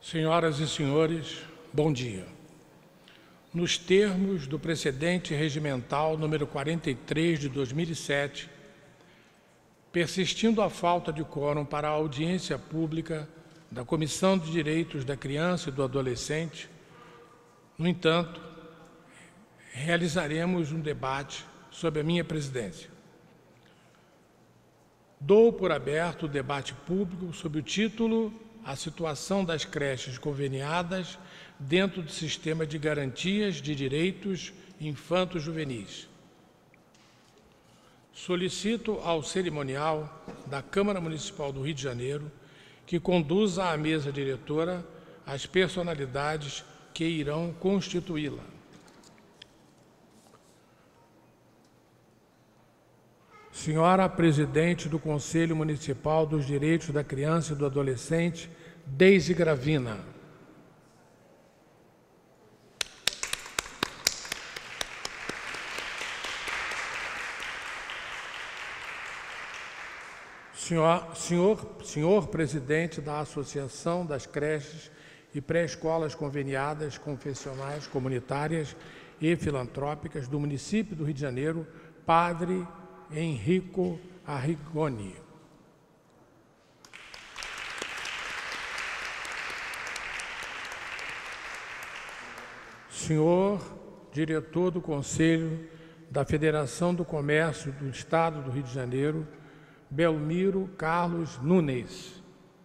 Senhoras e senhores, bom dia. Nos termos do precedente regimental número 43 de 2007, persistindo a falta de quórum para a audiência pública da Comissão de Direitos da Criança e do Adolescente, no entanto, realizaremos um debate sob a minha presidência. Dou por aberto o debate público sob o título A situação das creches conveniadas dentro do sistema de garantias de direitos infanto-juvenis. Solicito ao cerimonial da Câmara Municipal do Rio de Janeiro que conduza à mesa diretora as personalidades que irão constituí-la. Senhora Presidente do Conselho Municipal dos Direitos da Criança e do Adolescente, Deise Gravina. Senhor Presidente da Associação das Creches e Pré-Escolas Conveniadas, Confessionais, Comunitárias e Filantrópicas do município do Rio de Janeiro, Padre Enrico Arrigoni. Senhor Diretor do Conselho da Federação do Comércio do Estado do Rio de Janeiro, Belmiro Carlos Nunes.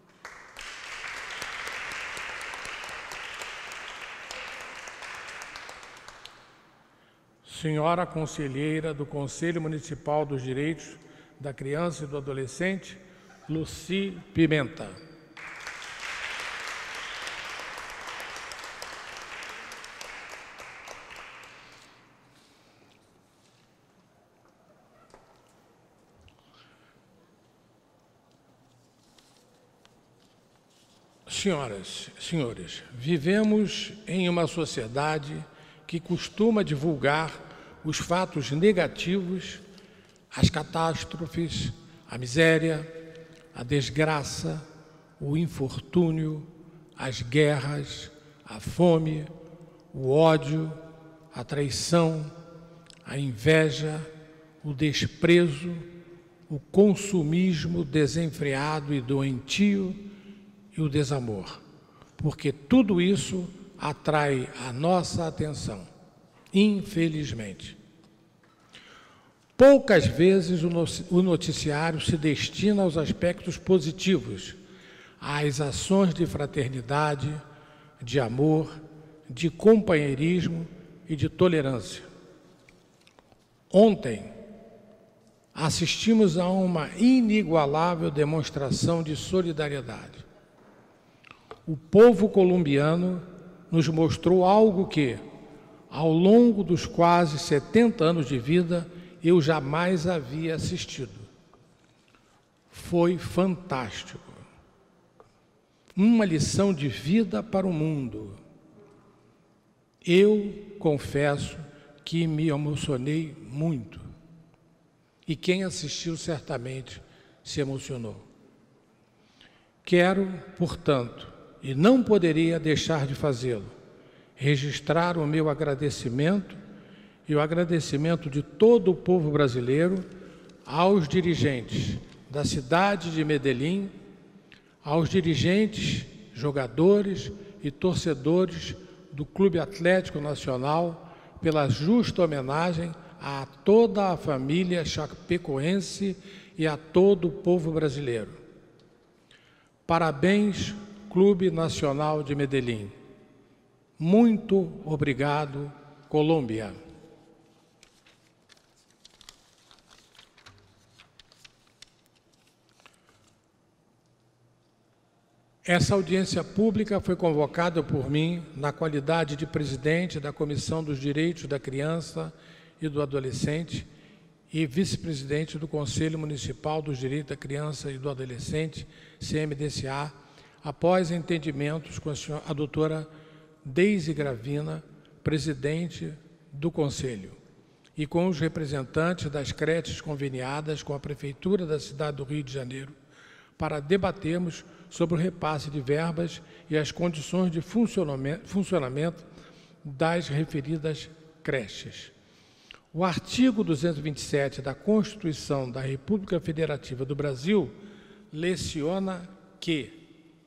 Senhora Conselheira do Conselho Municipal dos Direitos da Criança e do Adolescente, Luci Pimenta. Senhoras e senhores, vivemos em uma sociedade que costuma divulgar os fatos negativos, as catástrofes, a miséria, a desgraça, o infortúnio, as guerras, a fome, o ódio, a traição, a inveja, o desprezo, o consumismo desenfreado e doentio e o desamor, porque tudo isso atrai a nossa atenção, infelizmente. Poucas vezes o noticiário se destina aos aspectos positivos, às ações de fraternidade, de amor, de companheirismo e de tolerância. Ontem, assistimos a uma inigualável demonstração de solidariedade. O povo colombiano nos mostrou algo que, ao longo dos quase 70 anos de vida, eu jamais havia assistido. Foi fantástico. Uma lição de vida para o mundo. Eu confesso que me emocionei muito. E quem assistiu certamente se emocionou. Quero, portanto, e não poderia deixar de fazê-lo, registrar o meu agradecimento e o agradecimento de todo o povo brasileiro aos dirigentes da cidade de Medellín, aos dirigentes, jogadores e torcedores do Clube Atlético Nacional pela justa homenagem a toda a família chapecoense e a todo o povo brasileiro. Parabéns, Clube Nacional de Medellín. Muito obrigado, Colômbia. Essa audiência pública foi convocada por mim na qualidade de presidente da Comissão dos Direitos da Criança e do Adolescente e vice-presidente do Conselho Municipal dos Direitos da Criança e do Adolescente, CMDCA, após entendimentos com a doutora Deise Gravina, presidente do Conselho, e com os representantes das creches conveniadas com a Prefeitura da cidade do Rio de Janeiro, para debatermos sobre o repasse de verbas e as condições de funcionamento das referidas creches. O artigo 227 da Constituição da República Federativa do Brasil leciona que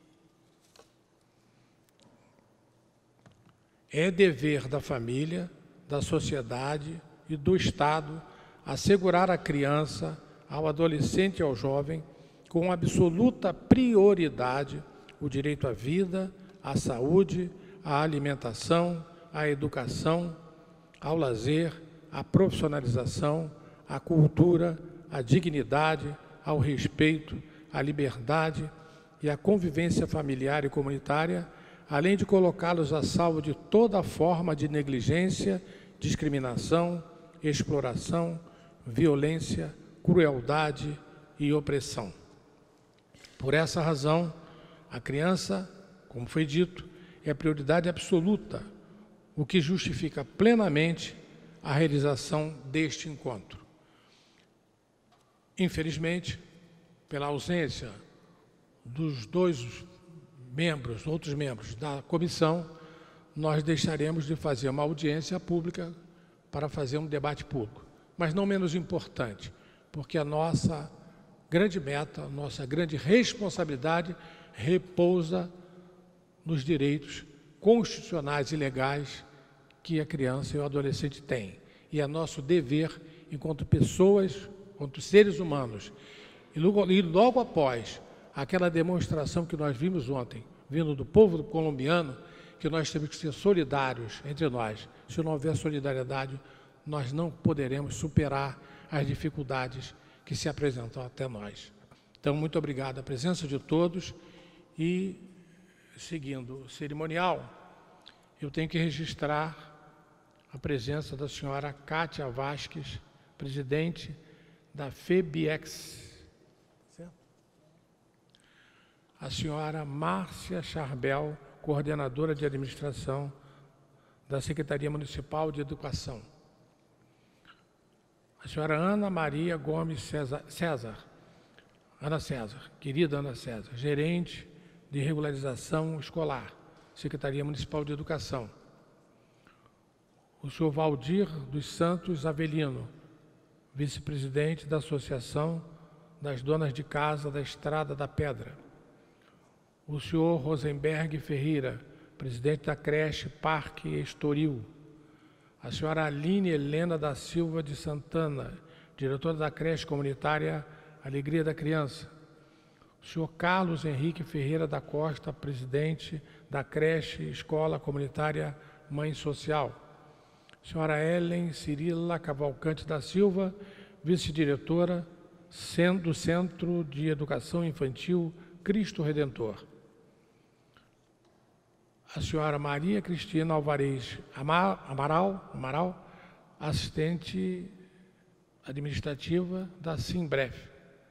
é dever da família, da sociedade e do Estado assegurar à criança, ao adolescente e ao jovem, com absoluta prioridade, o direito à vida, à saúde, à alimentação, à educação, ao lazer, à profissionalização, à cultura, à dignidade, ao respeito, à liberdade e à convivência familiar e comunitária, além de colocá-los a salvo de toda forma de negligência, discriminação, exploração, violência, crueldade e opressão. Por essa razão, a criança, como foi dito, é prioridade absoluta, o que justifica plenamente a realização deste encontro. Infelizmente, pela ausência dos outros membros da comissão, nós deixaremos de fazer uma audiência pública para fazer um debate público. Mas não menos importante, porque a nossa grande meta, a nossa grande responsabilidade repousa nos direitos constitucionais e legais que a criança e o adolescente têm. E é nosso dever, enquanto pessoas, enquanto seres humanos, e logo após aquela demonstração que nós vimos ontem, vindo do povo colombiano, que nós temos que ser solidários entre nós. Se não houver solidariedade, nós não poderemos superar as dificuldades que se apresentam até nós. Então, muito obrigado à presença de todos e, seguindo o cerimonial, eu tenho que registrar a presença da senhora Kátia Vasques, presidente da FEBIEX, a senhora Márcia Charbel, coordenadora de administração da Secretaria Municipal de Educação, a senhora Ana Maria Gomes César, querida Ana César, gerente de regularização escolar, Secretaria Municipal de Educação, o senhor Valdir dos Santos Avelino, vice-presidente da Associação das Donas de Casa da Estrada da Pedra, o senhor Rosenberg Ferreira, presidente da creche Parque Estoril, a senhora Aline Helena da Silva de Santana, diretora da creche comunitária Alegria da Criança, o senhor Carlos Henrique Ferreira da Costa, presidente da creche Escola Comunitária Mãe Social, a senhora Ellen Cirila Cavalcante da Silva, vice-diretora do Centro de Educação Infantil Cristo Redentor, a senhora Maria Cristina Alvarez Amaral, assistente administrativa da Simbref,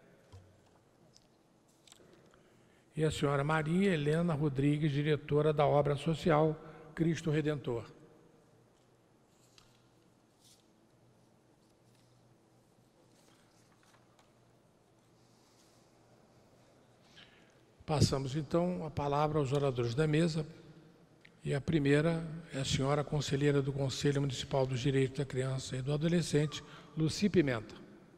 e a senhora Maria Helena Rodrigues, diretora da Obra Social Cristo Redentor. Passamos, então, a palavra aos oradores da mesa. E a primeira é a senhora conselheira do Conselho Municipal dos Direitos da Criança e do Adolescente, Lucy Pimenta.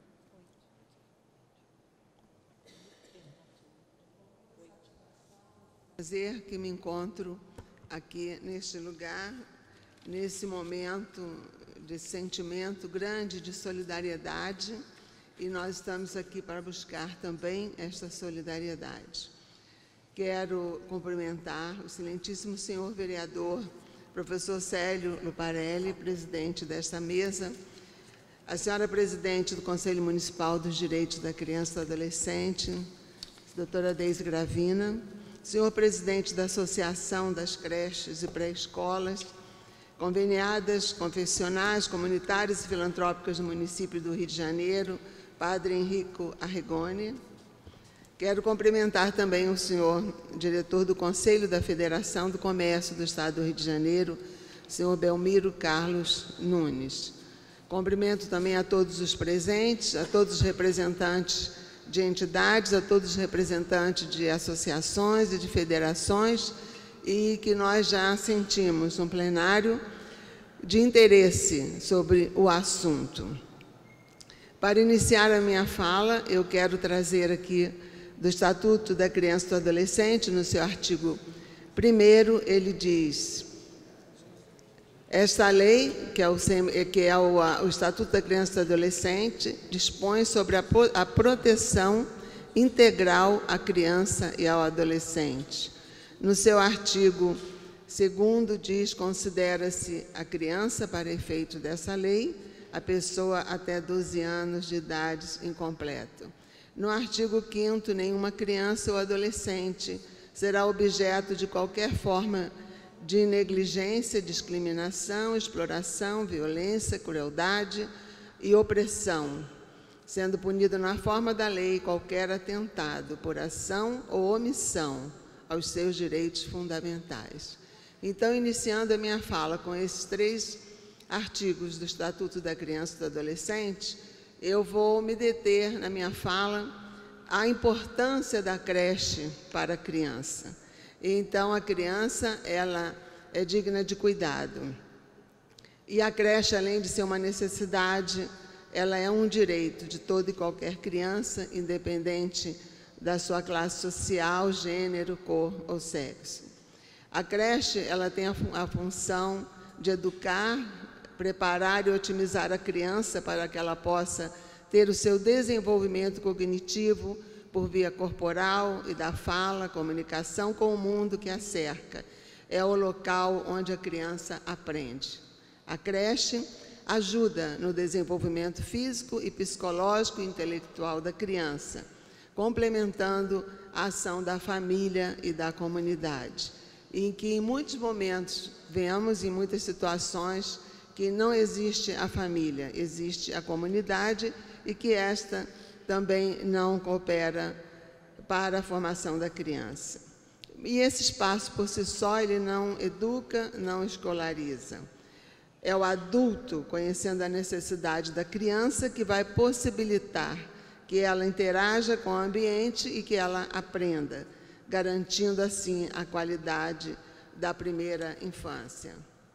Prazer que me encontro aqui neste lugar, nesse momento de sentimento grande de solidariedade, e nós estamos aqui para buscar também esta solidariedade. Quero cumprimentar o excelentíssimo senhor vereador, professor Célio Luparelli, presidente desta mesa, a senhora presidente do Conselho Municipal dos Direitos da Criança e do Adolescente, doutora Deise Gravina, senhor presidente da Associação das Creches e Pré-Escolas, conveniadas, confessionais, comunitárias e filantrópicas do município do Rio de Janeiro, padre Henrico Arregoni. Quero cumprimentar também o senhor diretor do Conselho da Federação do Comércio do Estado do Rio de Janeiro, senhor Belmiro Carlos Nunes. Cumprimento também a todos os presentes, a todos os representantes de entidades, a todos os representantes de associações e de federações, e que nós já sentimos um plenário de interesse sobre o assunto. Para iniciar a minha fala, eu quero trazer aqui do Estatuto da Criança e do Adolescente, no seu artigo 1º, ele diz: esta lei, que é o Estatuto da Criança e do Adolescente, dispõe sobre a proteção integral à criança e ao adolescente. No seu artigo 2º diz: considera-se a criança, para efeito dessa lei, a pessoa até 12 anos de idade incompleta. No artigo 5º, nenhuma criança ou adolescente será objeto de qualquer forma de negligência, discriminação, exploração, violência, crueldade e opressão, sendo punido na forma da lei qualquer atentado por ação ou omissão aos seus direitos fundamentais. Então, iniciando a minha fala com esses 3 artigos do Estatuto da Criança e do Adolescente, eu vou me deter na minha fala à importância da creche para a criança. Então, a criança, ela é digna de cuidado. E a creche, além de ser uma necessidade, ela é um direito de toda e qualquer criança, independente da sua classe social, gênero, cor ou sexo. A creche, ela tem a função de educar, preparar e otimizar a criança para que ela possa ter o seu desenvolvimento cognitivo por via corporal e da fala, comunicação com o mundo que a cerca. É o local onde a criança aprende. A creche ajuda no desenvolvimento físico e psicológico e intelectual da criança, complementando a ação da família e da comunidade, em que em muitos momentos vemos, em muitas situações, que não existe a família, existe a comunidade e que esta também não coopera para a formação da criança. E esse espaço, por si só, ele não educa, não escolariza. É o adulto, conhecendo a necessidade da criança, que vai possibilitar que ela interaja com o ambiente e que ela aprenda, garantindo, assim, a qualidade da primeira infância.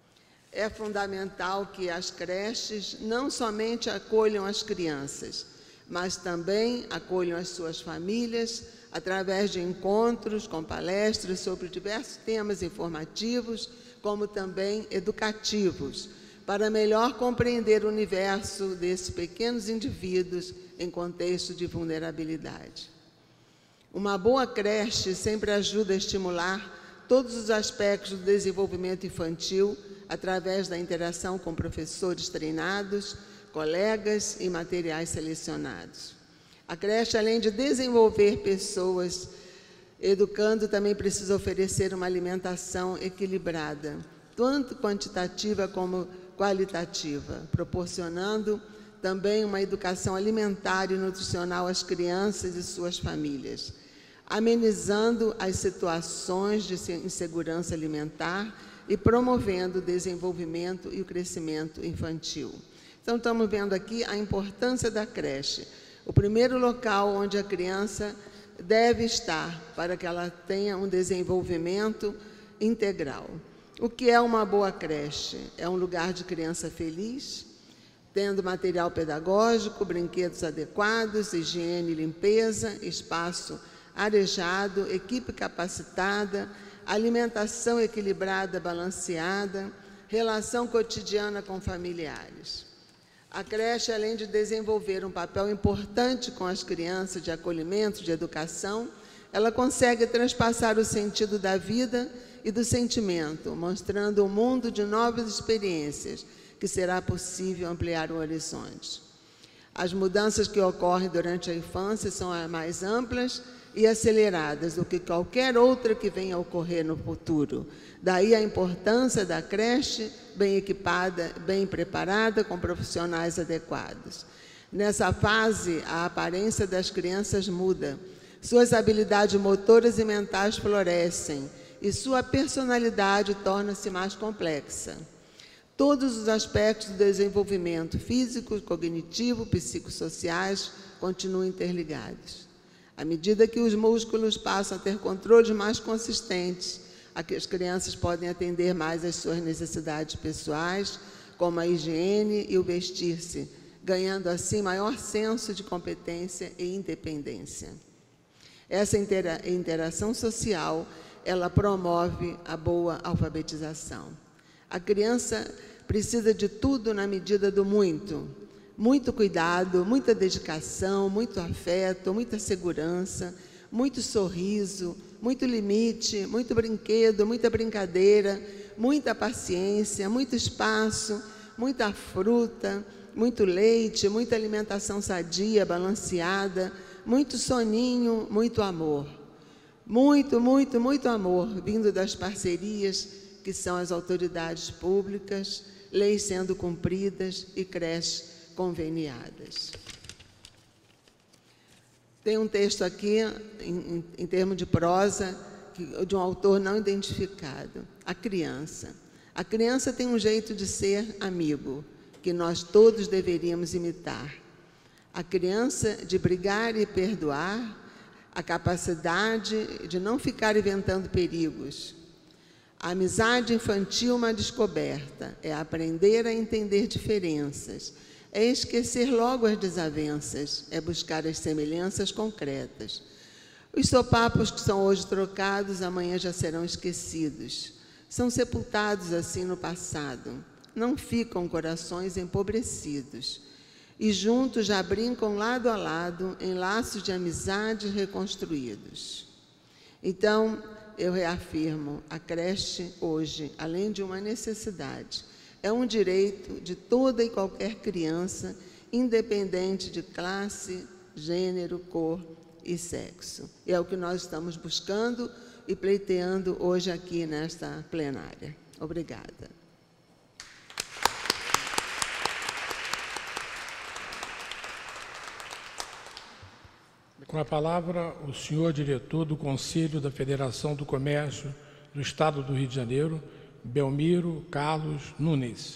É fundamental que as creches não somente acolham as crianças, mas também acolham as suas famílias através de encontros com palestras sobre diversos temas informativos, como também educativos, para melhor compreender o universo desses pequenos indivíduos em contexto de vulnerabilidade. Uma boa creche sempre ajuda a estimular todos os aspectos do desenvolvimento infantil através da interação com professores treinados, colegas e materiais selecionados. A creche, além de desenvolver pessoas educando, também precisa oferecer uma alimentação equilibrada, tanto quantitativa como qualitativa, proporcionando também uma educação alimentar e nutricional às crianças e suas famílias, amenizando as situações de insegurança alimentar e promovendo o desenvolvimento e o crescimento infantil. Então, estamos vendo aqui a importância da creche, o primeiro local onde a criança deve estar para que ela tenha um desenvolvimento integral. O que é uma boa creche? É um lugar de criança feliz, tendo material pedagógico, brinquedos adequados, higiene e limpeza, espaço arejado, equipe capacitada, alimentação equilibrada, balanceada, relação cotidiana com familiares. A creche, além de desenvolver um papel importante com as crianças de acolhimento, de educação, ela consegue transpassar o sentido da vida e do sentimento, mostrando um mundo de novas experiências que será possível ampliar o horizonte. As mudanças que ocorrem durante a infância são as mais amplas e aceleradas do que qualquer outra que venha a ocorrer no futuro. Daí a importância da creche bem equipada, bem preparada, com profissionais adequados. Nessa fase, a aparência das crianças muda, suas habilidades motoras e mentais florescem e sua personalidade torna-se mais complexa. Todos os aspectos do desenvolvimento físico, cognitivo, psicossociais, continuam interligados. À medida que os músculos passam a ter controles mais consistentes, as crianças podem atender mais às suas necessidades pessoais, como a higiene e o vestir-se, ganhando assim maior senso de competência e independência. Essa interação social, ela promove a boa alfabetização. A criança precisa de tudo na medida do muito. Muito cuidado, muita dedicação, muito afeto, muita segurança, muito sorriso, muito limite, muito brinquedo, muita brincadeira, muita paciência, muito espaço, muita fruta, muito leite, muita alimentação sadia, balanceada, muito soninho, muito amor. Muito, muito, muito amor vindo das parcerias que são as autoridades públicas, leis sendo cumpridas e creches conveniadas. Tem um texto aqui, em termos de prosa, de um autor não identificado. A criança. A criança tem um jeito de ser amigo, que nós todos deveríamos imitar. A criança de brigar e perdoar, a capacidade de não ficar inventando perigos. A amizade infantil, uma descoberta, é aprender a entender diferenças, é esquecer logo as desavenças, é buscar as semelhanças concretas. Os sopapos que são hoje trocados, amanhã já serão esquecidos. São sepultados assim no passado. Não ficam corações empobrecidos. E juntos já brincam lado a lado em laços de amizade reconstruídos. Então, eu reafirmo, a creche hoje, além de uma necessidade, é um direito de toda e qualquer criança, independente de classe, gênero, cor e sexo. E é o que nós estamos buscando e pleiteando hoje aqui nesta plenária. Obrigada. Com a palavra, o senhor diretor do Conselho da Federação do Comércio do Estado do Rio de Janeiro, Belmiro Carlos Nunes.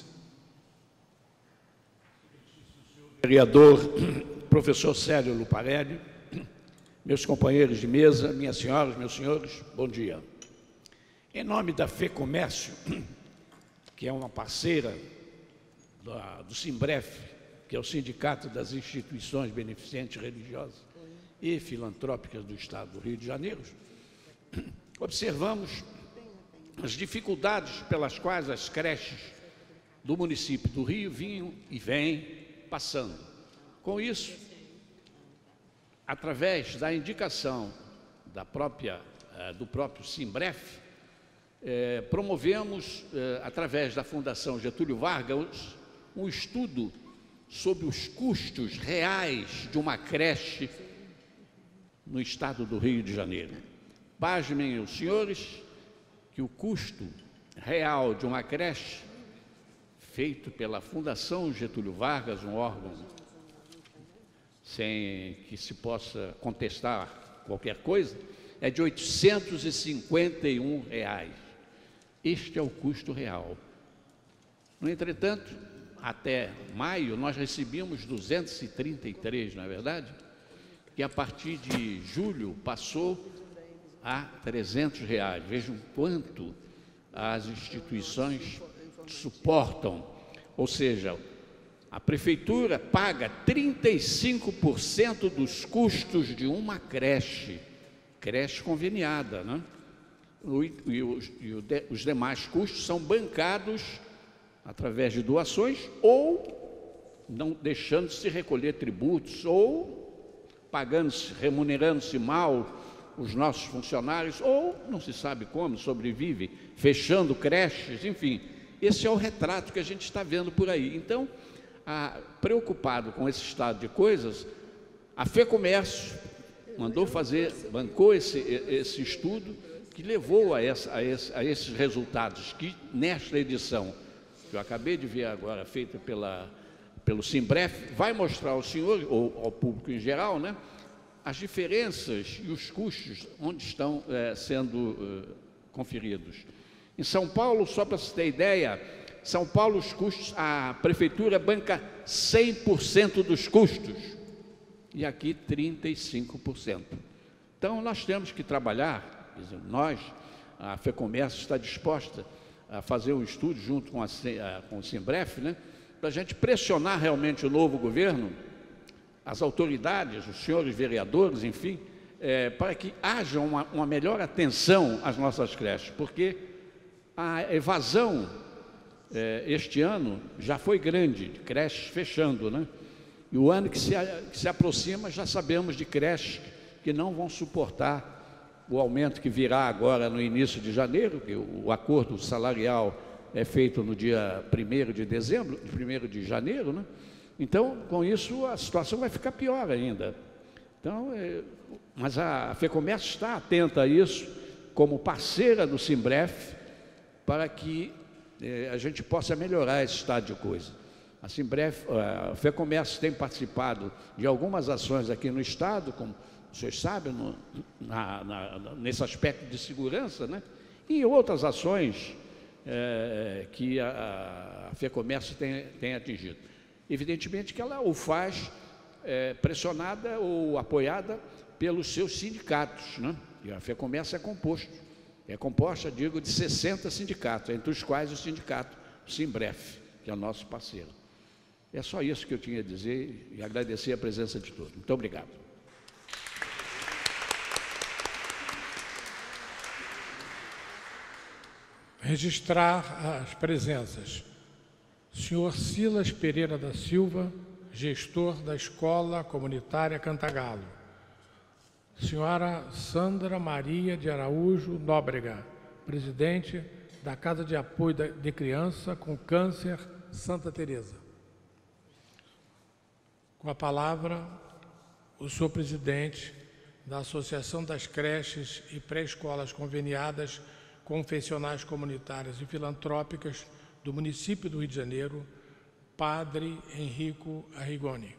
Vereador, professor Célio Luparelli, meus companheiros de mesa, minhas senhoras, meus senhores, bom dia. Em nome da FEComércio, que é uma parceira do Simbref, que é o Sindicato das Instituições Beneficentes Religiosas e Filantrópicas do Estado do Rio de Janeiro, observamos as dificuldades pelas quais as creches do município do Rio vinham e vêm passando. Com isso, através da indicação do próprio Simbref, promovemos, através da Fundação Getúlio Vargas, um estudo sobre os custos reais de uma creche no estado do Rio de Janeiro. Pasmem os senhores que o custo real de uma creche, feito pela Fundação Getúlio Vargas, um órgão sem que se possa contestar qualquer coisa, é de R$ 851. Este é o custo real. No entretanto, até maio, nós recebíamos 233, não é verdade? E a partir de julho passou a R$ 300. Vejam quanto as instituições suportam. Ou seja, a prefeitura paga 35% dos custos de uma creche conveniada, né? Os demais custos são bancados através de doações ou não deixando-se recolher tributos ou pagando-se, remunerando-se mal os nossos funcionários, ou não se sabe como, sobrevive, fechando creches, enfim. Esse é o retrato que a gente está vendo por aí. Então, preocupado com esse estado de coisas, a FEComércio bancou esse estudo que levou a esses resultados, que nesta edição, que eu acabei de ver agora, feita pelo Simbref, vai mostrar ao senhor, ou ao público em geral, né, as diferenças e os custos onde estão sendo conferidos. Em São Paulo, só para você ter ideia, São Paulo, os custos, a prefeitura banca 100% dos custos. e aqui 35%. Então, nós temos que trabalhar, nós, a FEComércio está disposta a fazer um estudo junto com o Simbref, né, para a gente pressionar realmente o novo governo, as autoridades, os senhores vereadores, enfim, para que haja uma melhor atenção às nossas creches, porque a evasão este ano já foi grande, de creches fechando, né? E o ano que se aproxima, já sabemos de creches que não vão suportar o aumento que virá agora no início de janeiro, que o acordo salarial é feito no dia 1º de dezembro, 1º de janeiro, né? Então, com isso, a situação vai ficar pior ainda. Então, mas a FEComércio está atenta a isso, como parceira do Simbref, para que a gente possa melhorar esse estado de coisa. A FEComércio tem participado de algumas ações aqui no Estado, como vocês sabem, nesse aspecto de segurança, né? E outras ações que a FEComércio tem atingido. Evidentemente que ela o faz pressionada ou apoiada pelos seus sindicatos, né? E a FEComércio é composta, digo, de 60 sindicatos, entre os quais o sindicato Simbref, que é nosso parceiro. É só isso que eu tinha a dizer e agradecer a presença de todos. Muito obrigado. Registrar as presenças. Senhor Silas Pereira da Silva, gestor da Escola Comunitária Cantagalo. Senhora Sandra Maria de Araújo Nóbrega, presidente da Casa de Apoio de Criança com Câncer Santa Teresa. Com a palavra, o senhor presidente da Associação das Creches e Pré-Escolas Conveniadas Confessionais Comunitárias e Filantrópicas do município do Rio de Janeiro, Padre Henrico Arrigoni.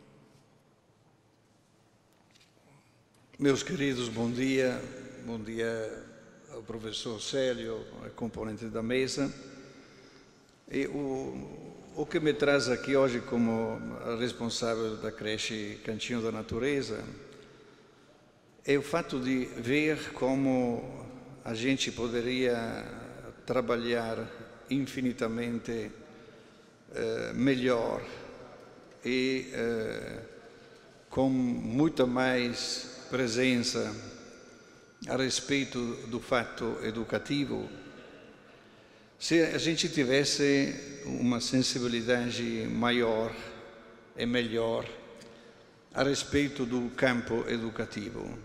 Meus queridos, bom dia ao professor Célio, componente da mesa. E o que me traz aqui hoje como responsável da creche Cantinho da Natureza é o fato de ver como a gente poderia trabalhar infinitamente melhor e com muita mais presença a respeito do fato educativo, se a gente tivesse uma sensibilidade maior e melhor a respeito do campo educativo.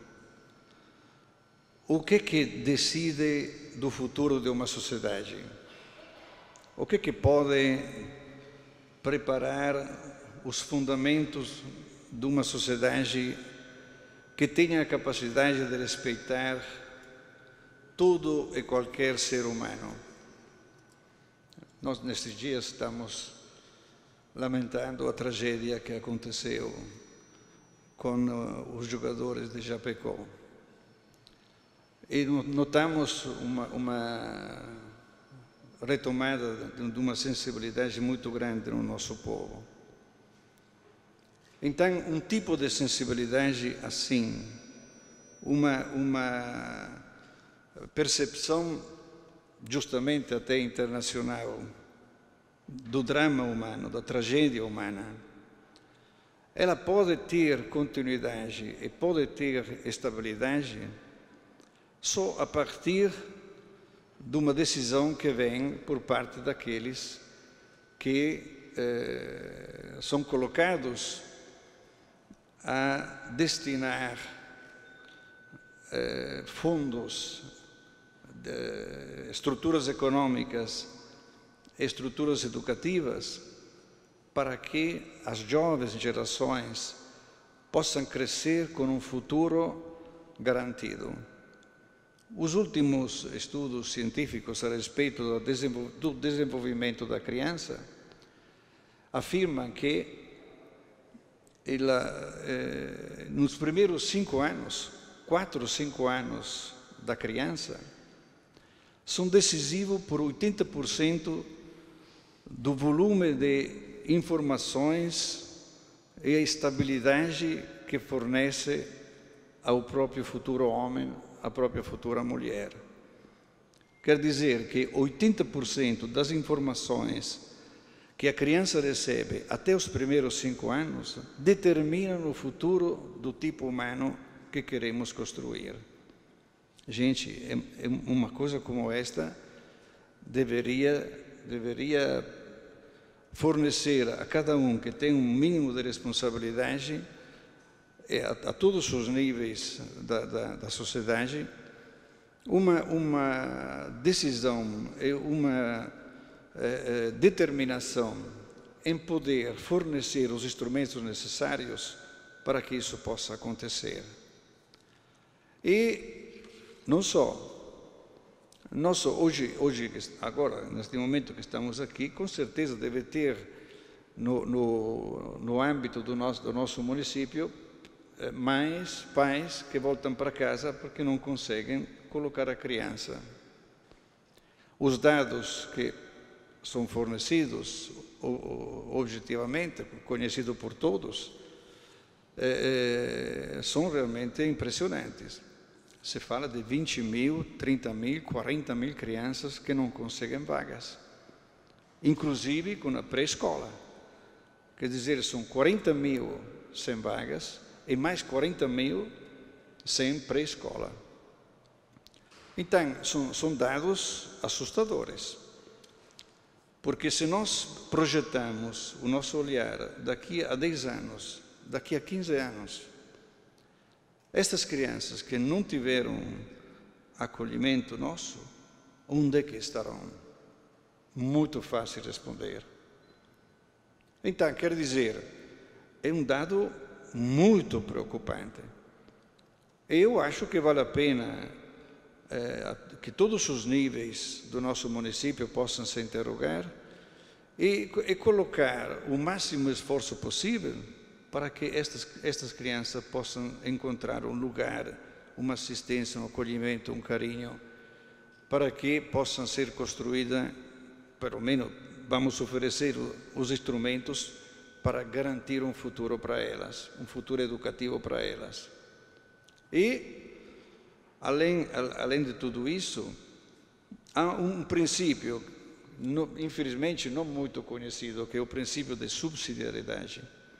O que decide do futuro de uma sociedade? O que pode preparar os fundamentos de uma sociedade que tenha a capacidade de respeitar todo e qualquer ser humano? Nós, nestes dias, estamos lamentando a tragédia que aconteceu com os jogadores de Japecó. E notamos uma retomada de uma sensibilidade muito grande no nosso povo. Então, um tipo de sensibilidade assim, uma percepção justamente até internacional do drama humano, da tragédia humana, ela pode ter continuidade e pode ter estabilidade só a partir de uma decisão que vem por parte daqueles que são colocados a destinar fundos, estruturas econômicas, estruturas educativas, para que as jovens gerações possam crescer com um futuro garantido. Os últimos estudos científicos a respeito do desenvolvimento da criança afirmam que nos primeiros 5 anos, 4 ou 5 anos da criança, são decisivos por 80% do volume de informações e a estabilidade que fornece ao próprio futuro homem, à própria futura mulher. Quer dizer que 80% das informações que a criança recebe até os primeiros 5 anos determinam o futuro do tipo humano que queremos construir. Gente, uma coisa como esta deveria fornecer a cada um que tem um mínimo de responsabilidade, a todos os níveis da sociedade, uma decisão e uma determinação em poder fornecer os instrumentos necessários para que isso possa acontecer. E não só, hoje, agora, neste momento que estamos aqui, com certeza deve ter no âmbito do nosso município mais pais que voltam para casa porque não conseguem colocar a criança. Os dados que são fornecidos objetivamente, conhecidos por todos, são realmente impressionantes. Se fala de 20 mil, 30 mil, 40 mil crianças que não conseguem vagas, inclusive com a pré-escola. Quer dizer, são 40 mil sem vagas e mais 40 mil sem pré-escola. Então, são dados assustadores. Porque se nós projetamos o nosso olhar daqui a 10 anos, daqui a 15 anos, estas crianças que não tiveram acolhimento nosso, onde é que estarão? Muito fácil responder. Então, quer dizer, é um dado muito preocupante. Eu acho que vale a pena que todos os níveis do nosso município possam se interrogar e colocar o máximo esforço possível para que estas crianças possam encontrar um lugar, uma assistência, um acolhimento, um carinho, para que possam ser construídas, pelo menos vamos oferecer os instrumentos para garantir um futuro para elas, um futuro educativo para elas. E além de tudo isso, há um princípio, infelizmente não muito conhecido, que é o princípio de subsidiariedade.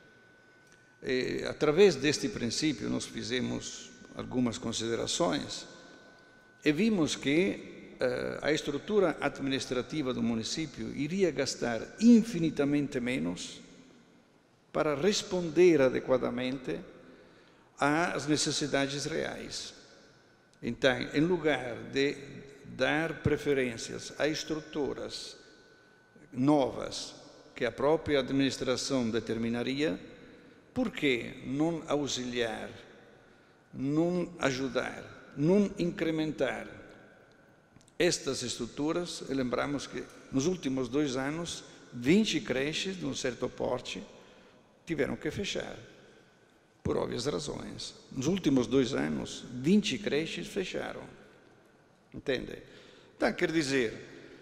Através deste princípio, nós fizemos algumas considerações e vimos que a estrutura administrativa do município iria gastar infinitamente menos para responder adequadamente às necessidades reais. Então, em lugar de dar preferências a estruturas novas que a própria administração determinaria, por que não auxiliar, não ajudar, não incrementar estas estruturas? E lembramos que nos últimos 2 anos, 20 creches de um certo porte tiveram que fechar, por óbvias razões. Nos últimos 2 anos, 20 creches fecharam. Entende? Então, quer dizer,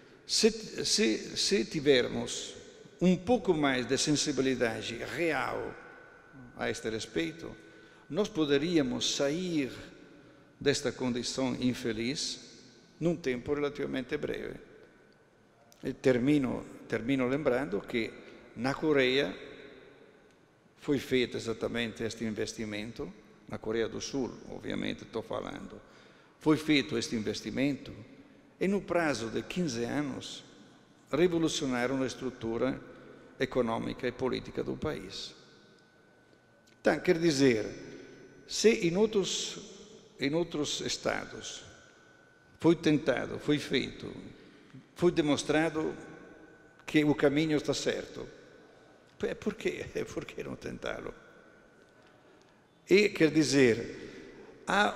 se tivermos um pouco mais de sensibilidade real a este respeito, nós poderíamos sair desta condição infeliz num tempo relativamente breve. E termino lembrando que na Coreia foi feito exatamente este investimento, na Coreia do Sul, ovviamente estou falando, foi feito este investimento e no prazo de 15 anos revolucionaram a estrutura econômica e política do país. Então, quer dizer, se em outros estados foi tentado, foi feito, foi demonstrado que o caminho está certo, por que não tentá-lo? E, quer dizer, há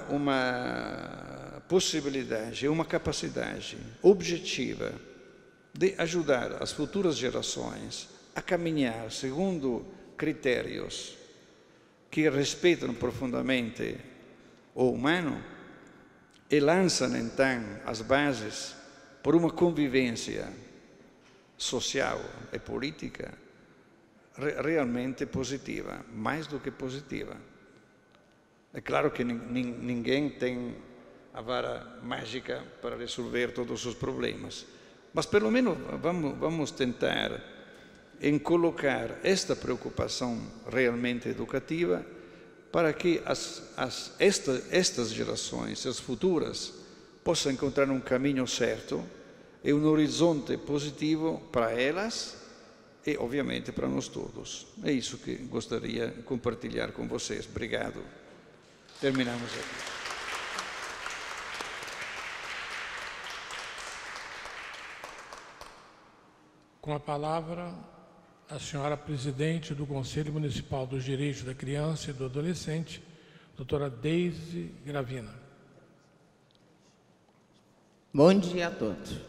uma possibilidade, uma capacidade objetiva de ajudar as futuras gerações a caminhar segundo critérios que respeitam profundamente o humano e lançam, então, as bases por uma convivência social e política realmente positiva, mais do que positiva. É claro que ninguém tem a vara mágica para resolver todos os problemas, mas pelo menos vamos tentar em colocar esta preocupação realmente educativa para que estas gerações, as futuras, possam encontrar um caminho certo e um horizonte positivo para elas e, obviamente, para nós todos. É isso que gostaria de compartilhar com vocês. Obrigado. Terminamos aqui. Com a palavra, a senhora presidente do Conselho Municipal dos Direitos da Criança e do Adolescente, doutora Deise Gravina. Bom dia a todos.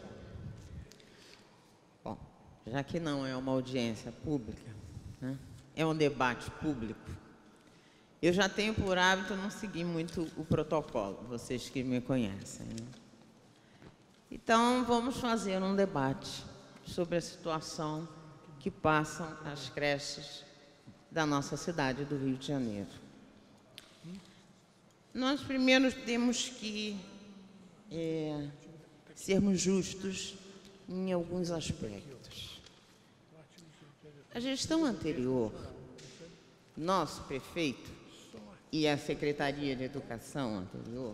Bom, já que não é uma audiência pública, né, é um debate público, eu já tenho por hábito não seguir muito o protocolo, vocês que me conhecem, né? Então, vamos fazer um debate sobre a situação que passam as creches da nossa cidade do Rio de Janeiro. Nós primeiro temos que sermos justos em alguns aspectos. A gestão anterior, nosso prefeito e a Secretaria de Educação anterior,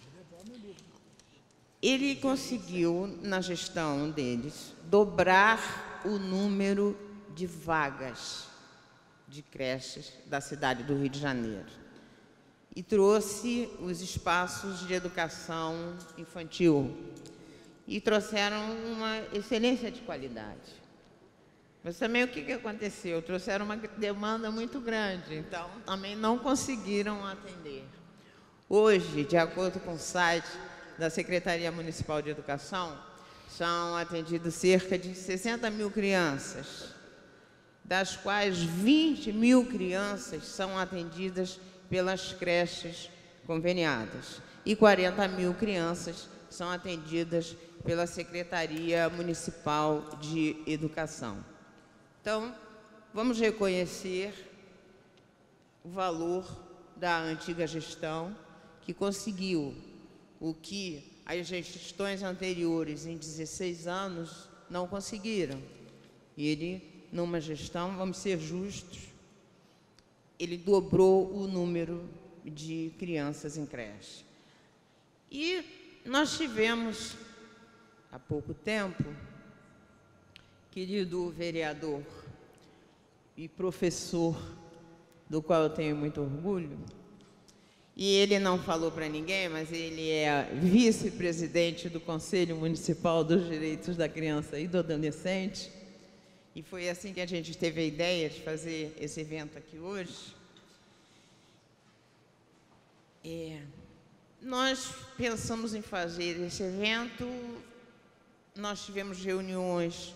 ele conseguiu, na gestão deles, dobrar o número de vagas de creches da cidade do Rio de Janeiro e trouxe os espaços de educação infantil e trouxeram uma excelência de qualidade. Mas também o que aconteceu? Trouxeram uma demanda muito grande, então também não conseguiram atender. Hoje, de acordo com o site da Secretaria Municipal de Educação, são atendidos cerca de 60 mil crianças, das quais 20 mil crianças são atendidas pelas creches conveniadas e 40 mil crianças são atendidas pela Secretaria Municipal de Educação. Então, vamos reconhecer o valor da antiga gestão, que conseguiu o que as gestões anteriores, em 16 anos, não conseguiram. Ele, numa gestão, vamos ser justos, ele dobrou o número de crianças em creche. E nós tivemos, há pouco tempo, querido vereador e professor, do qual eu tenho muito orgulho, e ele não falou para ninguém, mas ele é vice-presidente do Conselho Municipal dos Direitos da Criança e do Adolescente, e foi assim que a gente teve a ideia de fazer esse evento aqui hoje. Nós pensamos em fazer esse evento, nós tivemos reuniões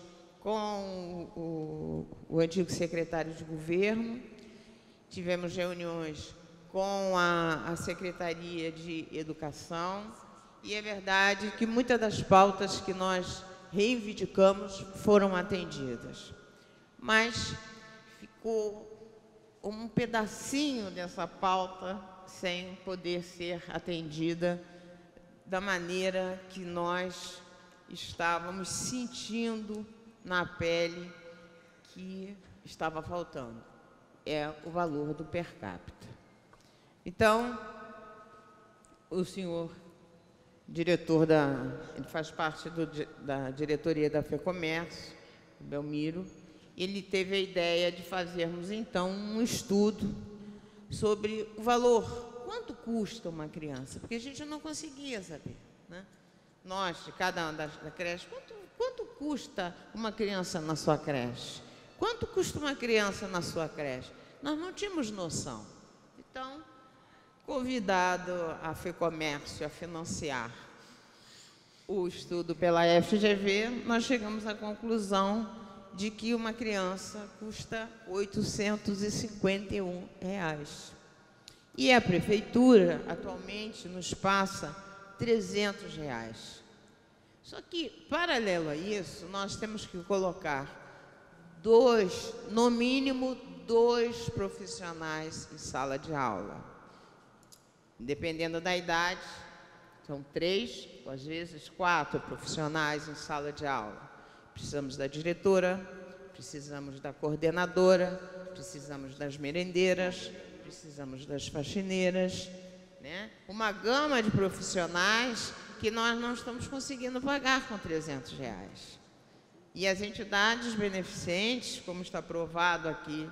com o antigo secretário de governo, tivemos reuniões com a Secretaria de Educação, e é verdade que muitas das pautas que nós reivindicamos foram atendidas. Mas ficou um pedacinho dessa pauta sem poder ser atendida da maneira que nós estávamos sentindo na pele que estava faltando. É o valor do per capita. Então, o senhor diretor ele faz parte da diretoria da FEComércio, Belmiro, ele teve a ideia de fazermos, então, um estudo sobre o valor. Quanto custa uma criança? Porque a gente não conseguia saber, né? Nós, de cada uma da creche, quanto custa uma criança na sua creche? Quanto custa uma criança na sua creche? Nós não tínhamos noção. Então, convidado a FEComércio a financiar o estudo pela FGV, nós chegamos à conclusão de que uma criança custa R$ 851. E a prefeitura, atualmente, nos passa R$ 300. Só que, paralelo a isso, nós temos que colocar no mínimo 2 profissionais em sala de aula. Dependendo da idade, são 3, ou às vezes 4 profissionais em sala de aula. Precisamos da diretora, precisamos da coordenadora, precisamos das merendeiras, precisamos das faxineiras, né? Uma gama de profissionais que nós não estamos conseguindo pagar com R$300. E as entidades beneficentes, como está provado aqui,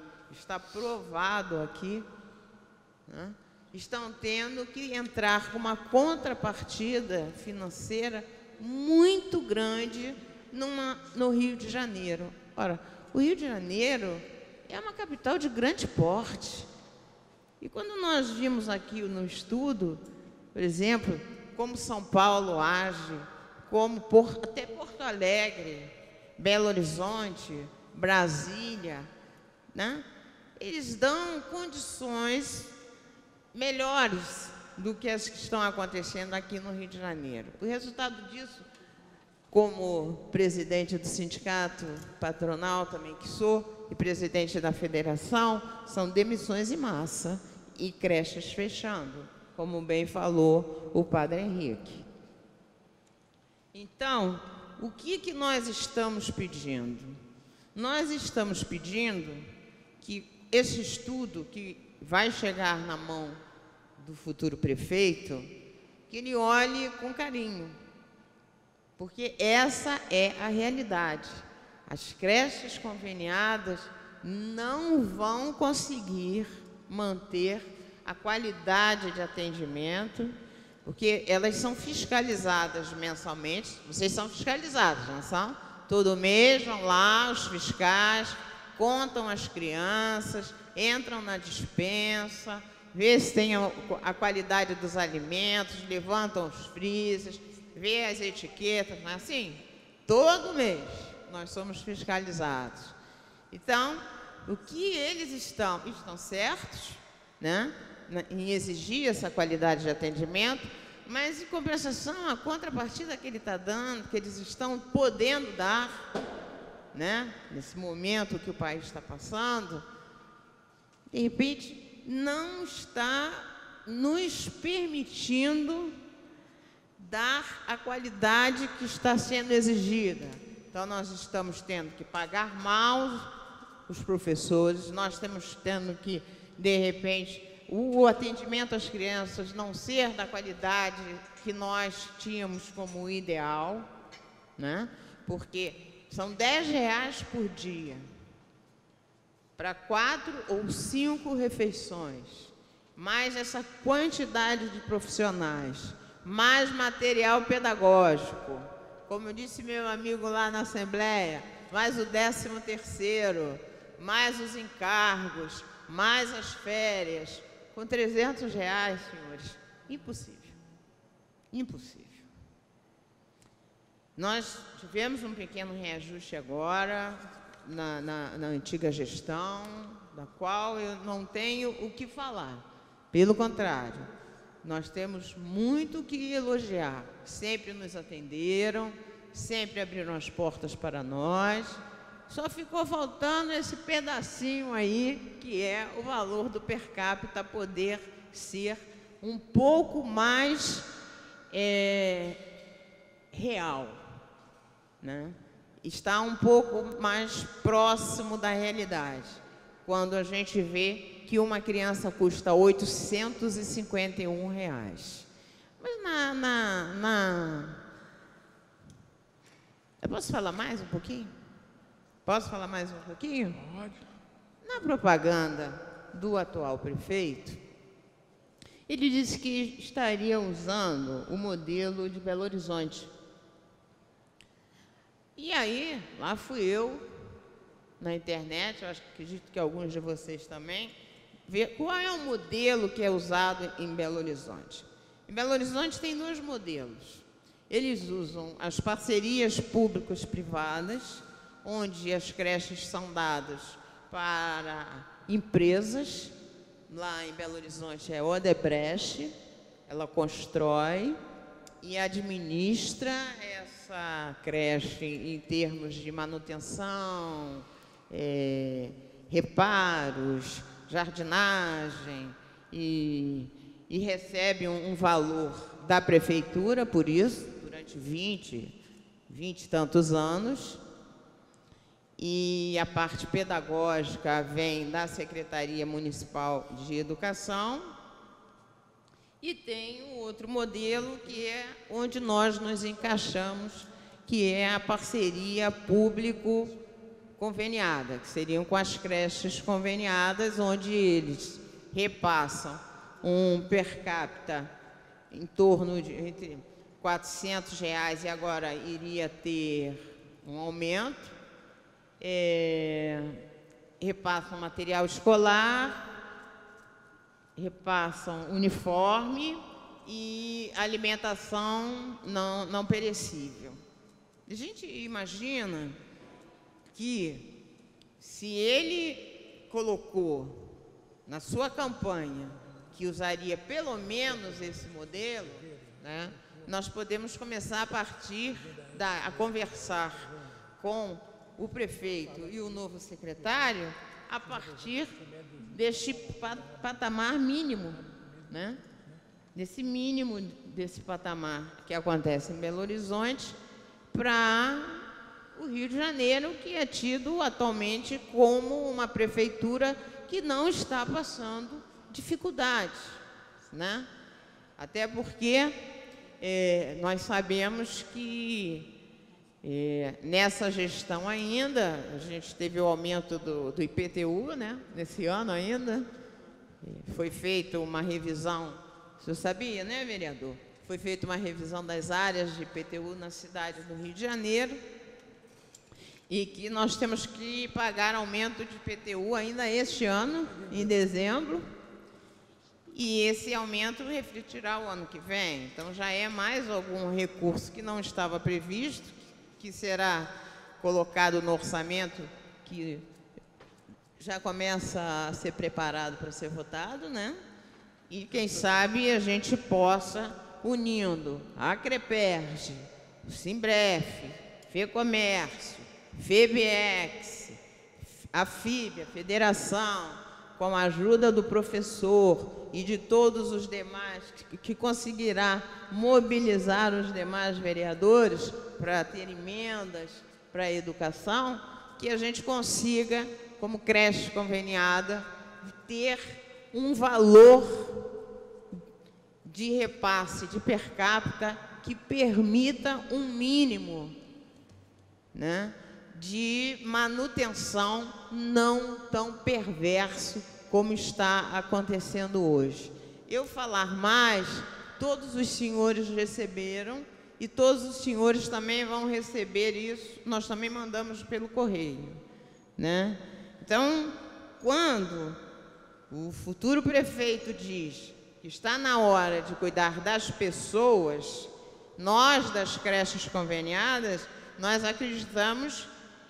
né, estão tendo que entrar com uma contrapartida financeira muito grande no Rio de Janeiro. Ora, o Rio de Janeiro é uma capital de grande porte. E quando nós vimos aqui no estudo, por exemplo, como São Paulo age, como até Porto Alegre, Belo Horizonte, Brasília, né? Eles dão condições melhores do que as que estão acontecendo aqui no Rio de Janeiro. O resultado disso, como presidente do sindicato patronal também que sou, e presidente da federação, são demissões em massa e creches fechando, como bem falou o padre Henrique. Então, o que nós estamos pedindo? Nós estamos pedindo que esse estudo que vai chegar na mão do futuro prefeito, que ele olhe com carinho, porque essa é a realidade. As creches conveniadas não vão conseguir manter a qualidade de atendimento, porque elas são fiscalizadas mensalmente. Vocês são fiscalizados, não são? Todo mês vão lá os fiscais, contam as crianças, entram na despensa, vê se tem a qualidade dos alimentos, levantam os freezers, vê as etiquetas, não é assim? Todo mês nós somos fiscalizados. Então, o que eles estão certos, né, em exigir essa qualidade de atendimento, mas, em compensação, a contrapartida que ele está dando, que eles estão podendo dar, né, nesse momento que o país está passando, de repente, não está nos permitindo dar a qualidade que está sendo exigida. Então, nós estamos tendo que pagar mal os professores, nós estamos tendo que, de repente, o atendimento às crianças não ser da qualidade que nós tínhamos como ideal, né? Porque são R$10 por dia para 4 ou 5 refeições, mais essa quantidade de profissionais, mais material pedagógico, como disse meu amigo lá na Assembleia, mais o 13º, mais os encargos, mais as férias, com R$300, senhores, impossível, impossível. Nós tivemos um pequeno reajuste agora, na antiga gestão, da qual eu não tenho o que falar. Pelo contrário, nós temos muito que elogiar. Sempre nos atenderam, sempre abriram as portas para nós. Só ficou faltando esse pedacinho aí, que é o valor do per capita poder ser um pouco mais real, né? Está um pouco mais próximo da realidade, quando a gente vê que uma criança custa R$851. Mas eu posso falar mais um pouquinho? Posso falar mais um pouquinho? Pode. Na propaganda do atual prefeito, ele disse que estaria usando o modelo de Belo Horizonte. E aí, lá fui eu, na internet, eu acredito que alguns de vocês também, ver qual é o modelo que é usado em Belo Horizonte. Em Belo Horizonte tem 2 modelos. Eles usam as parcerias públicas-privadas, onde as creches são dadas para empresas. Lá em Belo Horizonte é Odebrecht, ela constrói e administra essa creche em termos de manutenção, reparos, jardinagem, e recebe um valor da prefeitura por isso, durante 20 e tantos anos. E a parte pedagógica vem da Secretaria Municipal de Educação. E tem o outro modelo, que é onde nós nos encaixamos, que é a parceria público-conveniada, que seriam com as creches conveniadas, onde eles repassam um per capita em torno de entre R$400, e agora iria ter um aumento. Repassam material escolar, repassam uniforme e alimentação não perecível. A gente imagina que, se ele colocou na sua campanha que usaria pelo menos esse modelo, né, nós podemos começar a conversar com o prefeito e o novo secretário a partir deste patamar mínimo, né? Desse patamar que acontece em Belo Horizonte para o Rio de Janeiro, que é tido atualmente como uma prefeitura que não está passando dificuldades, né? Até porque nós sabemos que nessa gestão ainda, a gente teve o aumento do IPTU, né? Nesse ano ainda, foi feita uma revisão, o senhor sabia, né, vereador? Foi feita uma revisão das áreas de IPTU na cidade do Rio de Janeiro, e que nós temos que pagar aumento de IPTU ainda este ano, em dezembro, e esse aumento refletirá o ano que vem. Então, já é mais algum recurso que não estava previsto, que será colocado no orçamento, que já começa a ser preparado para ser votado, né? E quem sabe a gente possa, unindo a CREPERJ, o Simbref, FEComércio, FEBEX, a FIB, a Federação, com a ajuda do professor e de todos os demais, que conseguirá mobilizar os demais vereadores para ter emendas para a educação, que a gente consiga, como creche conveniada, ter um valor de repasse de per capita que permita um mínimo, né, de manutenção não tão perverso como está acontecendo hoje. Eu falar mais, todos os senhores receberam, e todos os senhores também vão receber isso, nós também mandamos pelo correio, né? Então, quando o futuro prefeito diz que está na hora de cuidar das pessoas, nós das creches conveniadas, nós acreditamos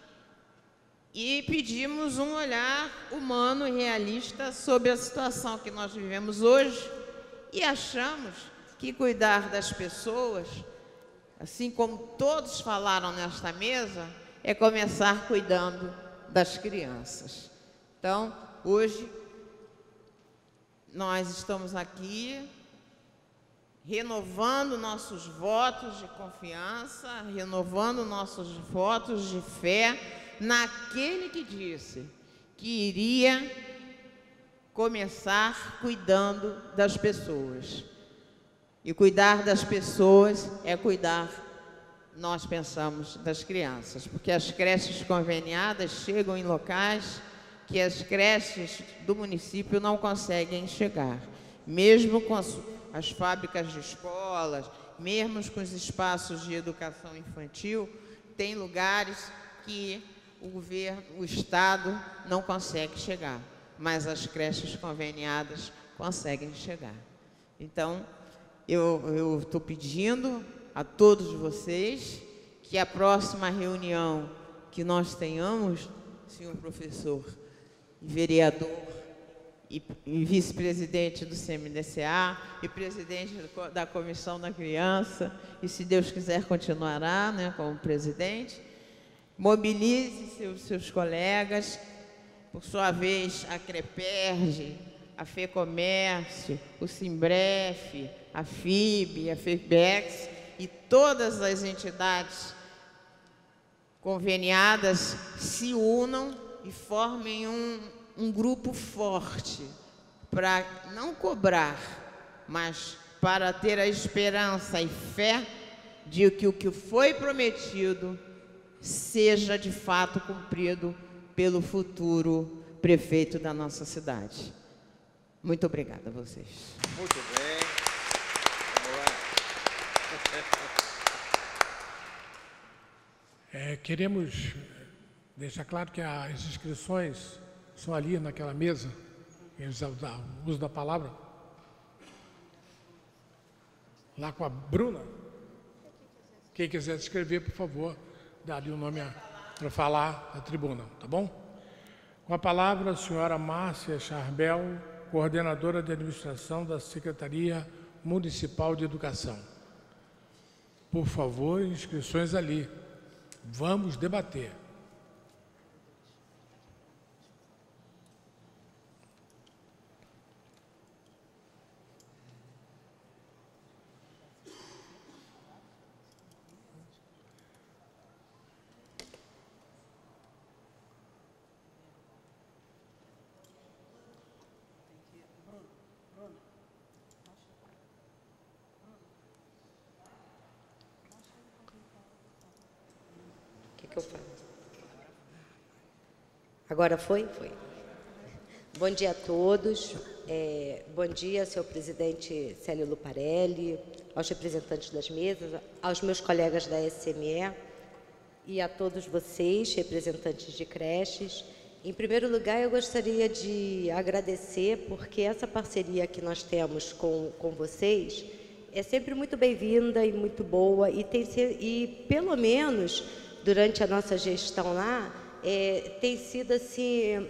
e pedimos um olhar humano e realista sobre a situação que nós vivemos hoje, e achamos que cuidar das pessoas, assim como todos falaram nesta mesa, é começar cuidando das crianças. Então, hoje, nós estamos aqui renovando nossos votos de confiança, renovando nossos votos de fé naquele que disse que iria começar cuidando das pessoas. E cuidar das pessoas é cuidar, nós pensamos, das crianças, porque as creches conveniadas chegam em locais que as creches do município não conseguem chegar, mesmo com as fábricas de escolas, mesmo com os espaços de educação infantil, tem lugares que o governo, o Estado não consegue chegar, mas as creches conveniadas conseguem chegar. Então, eu estou pedindo a todos vocês que a próxima reunião que nós tenhamos, senhor professor, vereador e vice-presidente do CMDCA e presidente da Comissão da Criança, e se Deus quiser continuará, né, como presidente, mobilize seus colegas, por sua vez, a CREPERJ, a FEComércio, o Simbref, a FIB, a FEBEX e todas as entidades conveniadas se unam e formem um grupo forte para não cobrar, mas para ter a esperança e fé de que o que foi prometido seja de fato cumprido pelo futuro prefeito da nossa cidade. Muito obrigada a vocês. Muito bem. Vamos lá. Queremos deixar claro que as inscrições são ali naquela mesa, eles usam da palavra, lá com a Bruna. Quem quiser se inscrever, por favor, dá ali o nome para falar na tribuna, tá bom? Com a palavra, a senhora Márcia Charbel, coordenadora de administração da Secretaria Municipal de Educação. Por favor, inscrições ali. Vamos debater. Que eu faço? Agora foi? Foi. Bom dia a todos. Bom dia, senhor presidente Célio Luparelli, aos representantes das mesas, aos meus colegas da SME e a todos vocês, representantes de creches. Em primeiro lugar, eu gostaria de agradecer, porque essa parceria que nós temos com vocês é sempre muito bem-vinda e muito boa, e pelo menos durante a nossa gestão lá, tem sido assim,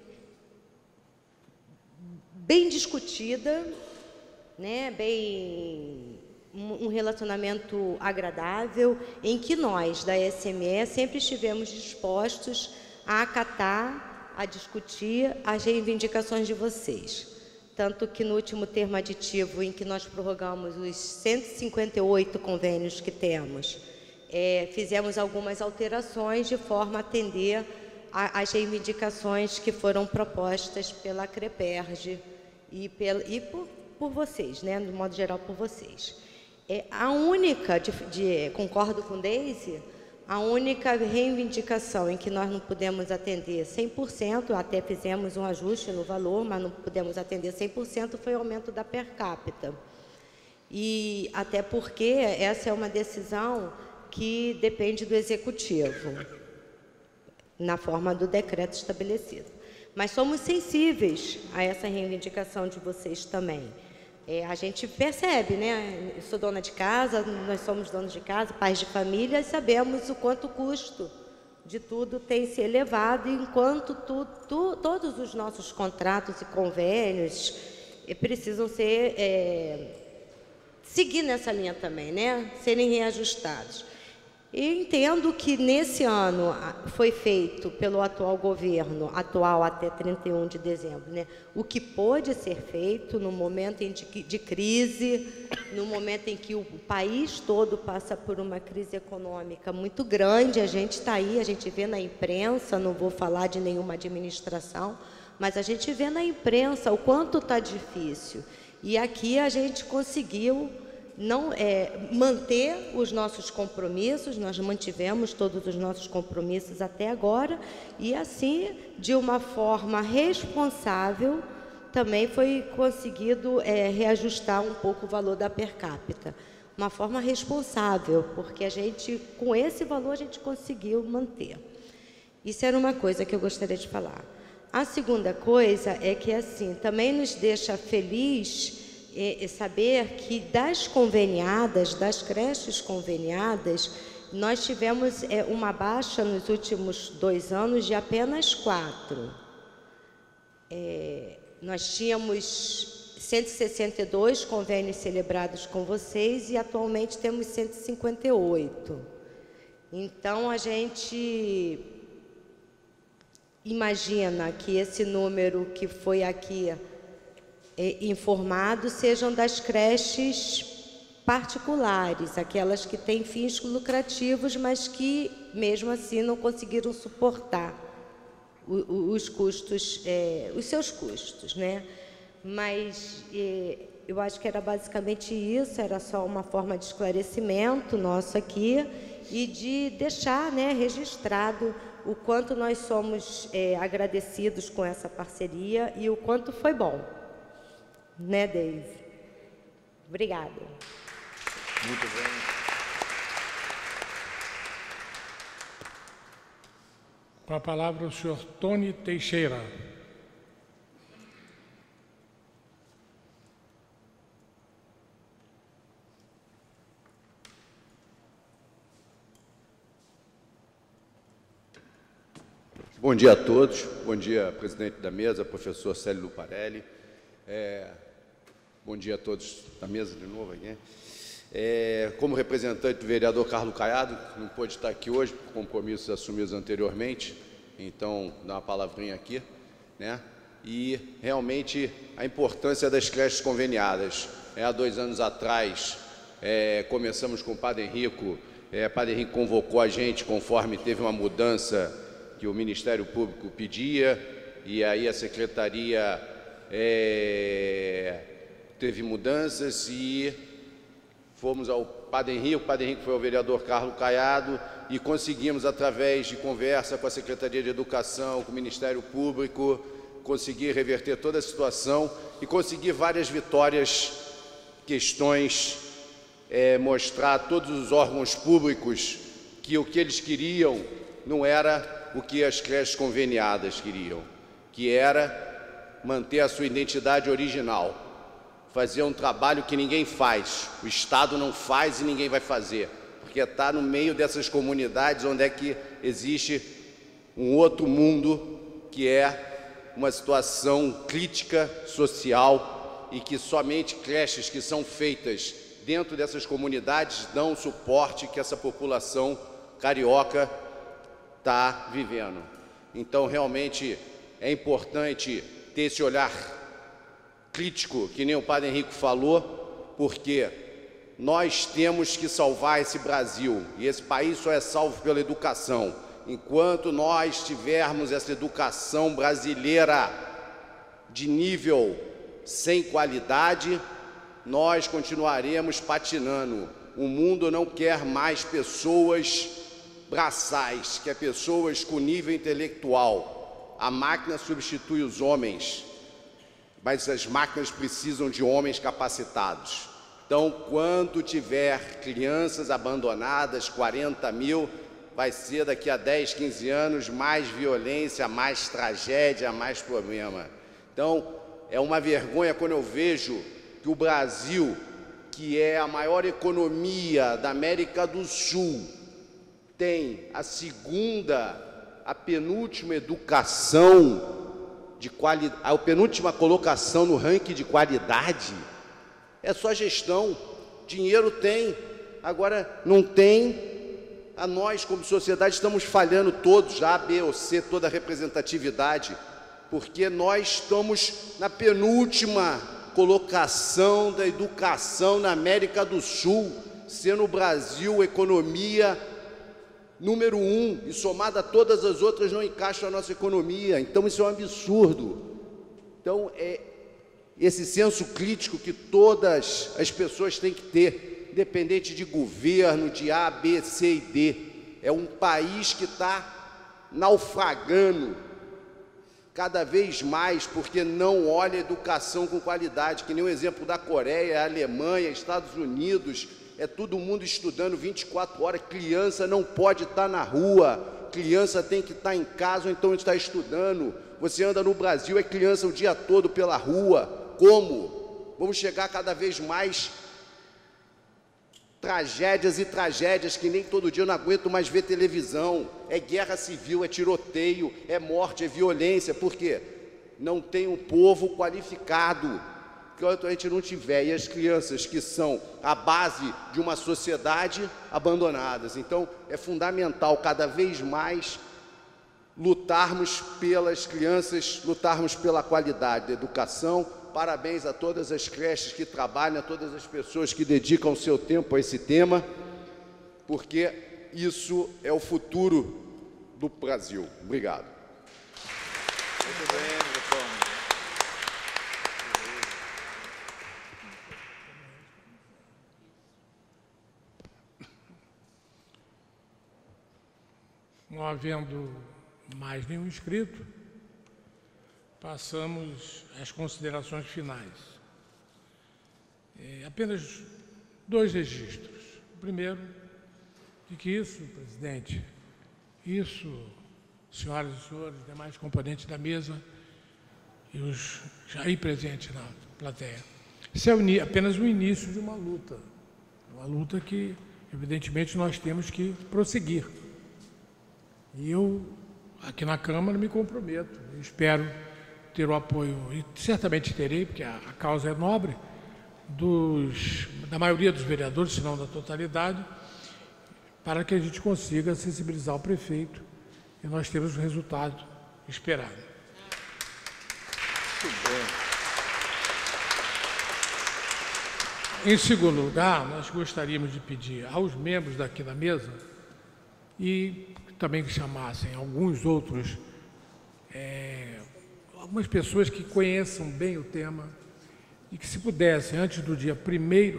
bem discutida, né? Um relacionamento agradável, em que nós, da SME, sempre estivemos dispostos a acatar, a discutir as reivindicações de vocês. Tanto que no último termo aditivo, em que nós prorrogamos os 158 convênios que temos, fizemos algumas alterações de forma a atender às reivindicações que foram propostas pela CREPERJ e por vocês, né? De modo geral, por vocês. A única, concordo com Deise, a única reivindicação em que nós não pudemos atender 100%, até fizemos um ajuste no valor, mas não pudemos atender 100%, foi o aumento da per capita. E até porque essa é uma decisão que depende do Executivo, na forma do decreto estabelecido. Mas somos sensíveis a essa reivindicação de vocês também. A gente percebe, né? Eu sou dona de casa, nós somos donos de casa, pais de família, e sabemos o quanto o custo de tudo tem se elevado, enquanto todos os nossos contratos e convênios precisam seguir nessa linha também, né? Serem reajustados. E entendo que nesse ano foi feito pelo atual governo, até 31 de dezembro, né, o que pôde ser feito no momento de crise, no momento em que o país todo passa por uma crise econômica muito grande. A gente está aí, a gente vê na imprensa, não vou falar de nenhuma administração, mas a gente vê na imprensa o quanto está difícil. E aqui a gente conseguiu manter os nossos compromissos, nós mantivemos todos os nossos compromissos até agora, e assim, de uma forma responsável, também foi conseguido reajustar um pouco o valor da per capita. Uma forma responsável, porque com esse valor, a gente conseguiu manter. Isso era uma coisa que eu gostaria de falar. A segunda coisa é que, assim, também nos deixa feliz saber que das conveniadas, das creches conveniadas, nós tivemos uma baixa nos últimos 2 anos de apenas 4. Nós tínhamos 162 convênios celebrados com vocês e atualmente temos 158. Então, a gente imagina que esse número que foi aqui informado sejam das creches particulares, aquelas que têm fins lucrativos, mas que, mesmo assim, não conseguiram suportar os custos, os seus custos, né? Mas eu acho que era basicamente isso, era só uma forma de esclarecimento nosso aqui e de deixar, né, registrado o quanto nós somos agradecidos com essa parceria e o quanto foi bom. Né, Deise? Obrigada. Muito bem. Com a palavra o senhor Tony Teixeira. Bom dia a todos. Bom dia, presidente da mesa, professor Célio Luparelli. Bom dia a todos da mesa de novo aqui. Como representante do vereador Carlos Caiado, não pôde estar aqui hoje por compromissos assumidos anteriormente, então dá uma palavrinha aqui, né? E realmente a importância das creches conveniadas. Há 2 anos atrás começamos com o Padre Henrico. O Padre Henrico convocou a gente conforme teve uma mudança que o Ministério Público pedia, e aí a Secretaria teve mudanças e fomos ao Padre Henrique. O Padre Henrique foi ao vereador Carlos Caiado e conseguimos, através de conversa com a Secretaria de Educação, com o Ministério Público, conseguir reverter toda a situação e conseguir várias vitórias, questões, mostrar a todos os órgãos públicos que o que eles queriam não era o que as creches conveniadas queriam, que era manter a sua identidade original, fazer um trabalho que ninguém faz, o Estado não faz e ninguém vai fazer, porque está no meio dessas comunidades onde é que existe um outro mundo, que é uma situação crítica social e que somente creches que são feitas dentro dessas comunidades dão o suporte que essa população carioca está vivendo. Então, realmente, é importante ter esse olhar crítico, que nem o Padre Henrique falou, porque nós temos que salvar esse Brasil, e esse país só é salvo pela educação. Enquanto nós tivermos essa educação brasileira de nível sem qualidade, nós continuaremos patinando. O mundo não quer mais pessoas braçais, que é pessoas com nível intelectual. A máquina substitui os homens, mas as máquinas precisam de homens capacitados. Então, quando tiver crianças abandonadas, 40 mil, vai ser daqui a 10, 15 anos, mais violência, mais tragédia, mais problema. Então, é uma vergonha quando eu vejo que o Brasil, que é a maior economia da América do Sul, tem a penúltima educação de qualidade, a penúltima colocação no ranking de qualidade. É só gestão, dinheiro tem, agora não tem. A nós, como sociedade, estamos falhando todos, A, B ou C, toda a representatividade, porque nós estamos na penúltima colocação da educação na América do Sul, sendo o Brasil economia número 1, e somada a todas as outras não encaixa a nossa economia. Então isso é um absurdo. Então é esse senso crítico que todas as pessoas têm que ter, independente de governo, de A, B, C e D. É um país que está naufragando cada vez mais, porque não olha a educação com qualidade, que nem o exemplo da Coreia, a Alemanha, Estados Unidos, é todo mundo estudando 24 horas, criança não pode estar na rua, criança tem que estar em casa ou então está estudando. Você anda no Brasil, é criança o dia todo pela rua. Como? Vamos chegar cada vez mais tragédias e tragédias, que nem todo dia eu não aguento mais ver televisão. É guerra civil, é tiroteio, é morte, é violência. Por quê? Não tem um povo qualificado. enquanto a gente não tiver, e as crianças que são a base de uma sociedade, abandonadas. Então, é fundamental cada vez mais lutarmos pelas crianças, lutarmos pela qualidade da educação. Parabéns a todas as creches que trabalham, a todas as pessoas que dedicam o seu tempo a esse tema, porque isso é o futuro do Brasil. Obrigado. Muito bem, doutor. Não havendo mais nenhum inscrito, passamos às considerações finais. Apenas 2 registros. O primeiro, de que isso, presidente, isso, senhoras e senhores, demais componentes da mesa e os já aí presentes na plateia, isso é apenas o início de uma luta que, evidentemente, nós temos que prosseguir. E eu, aqui na Câmara, me comprometo, espero ter o apoio, e certamente terei, porque a causa é nobre, da maioria dos vereadores, se não da totalidade, para que a gente consiga sensibilizar o prefeito e nós temos o resultado esperado. Muito bem. Em segundo lugar, nós gostaríamos de pedir aos membros daqui da mesa e também que chamassem alguns outros, algumas pessoas que conheçam bem o tema e que, se pudessem, antes do dia 1º,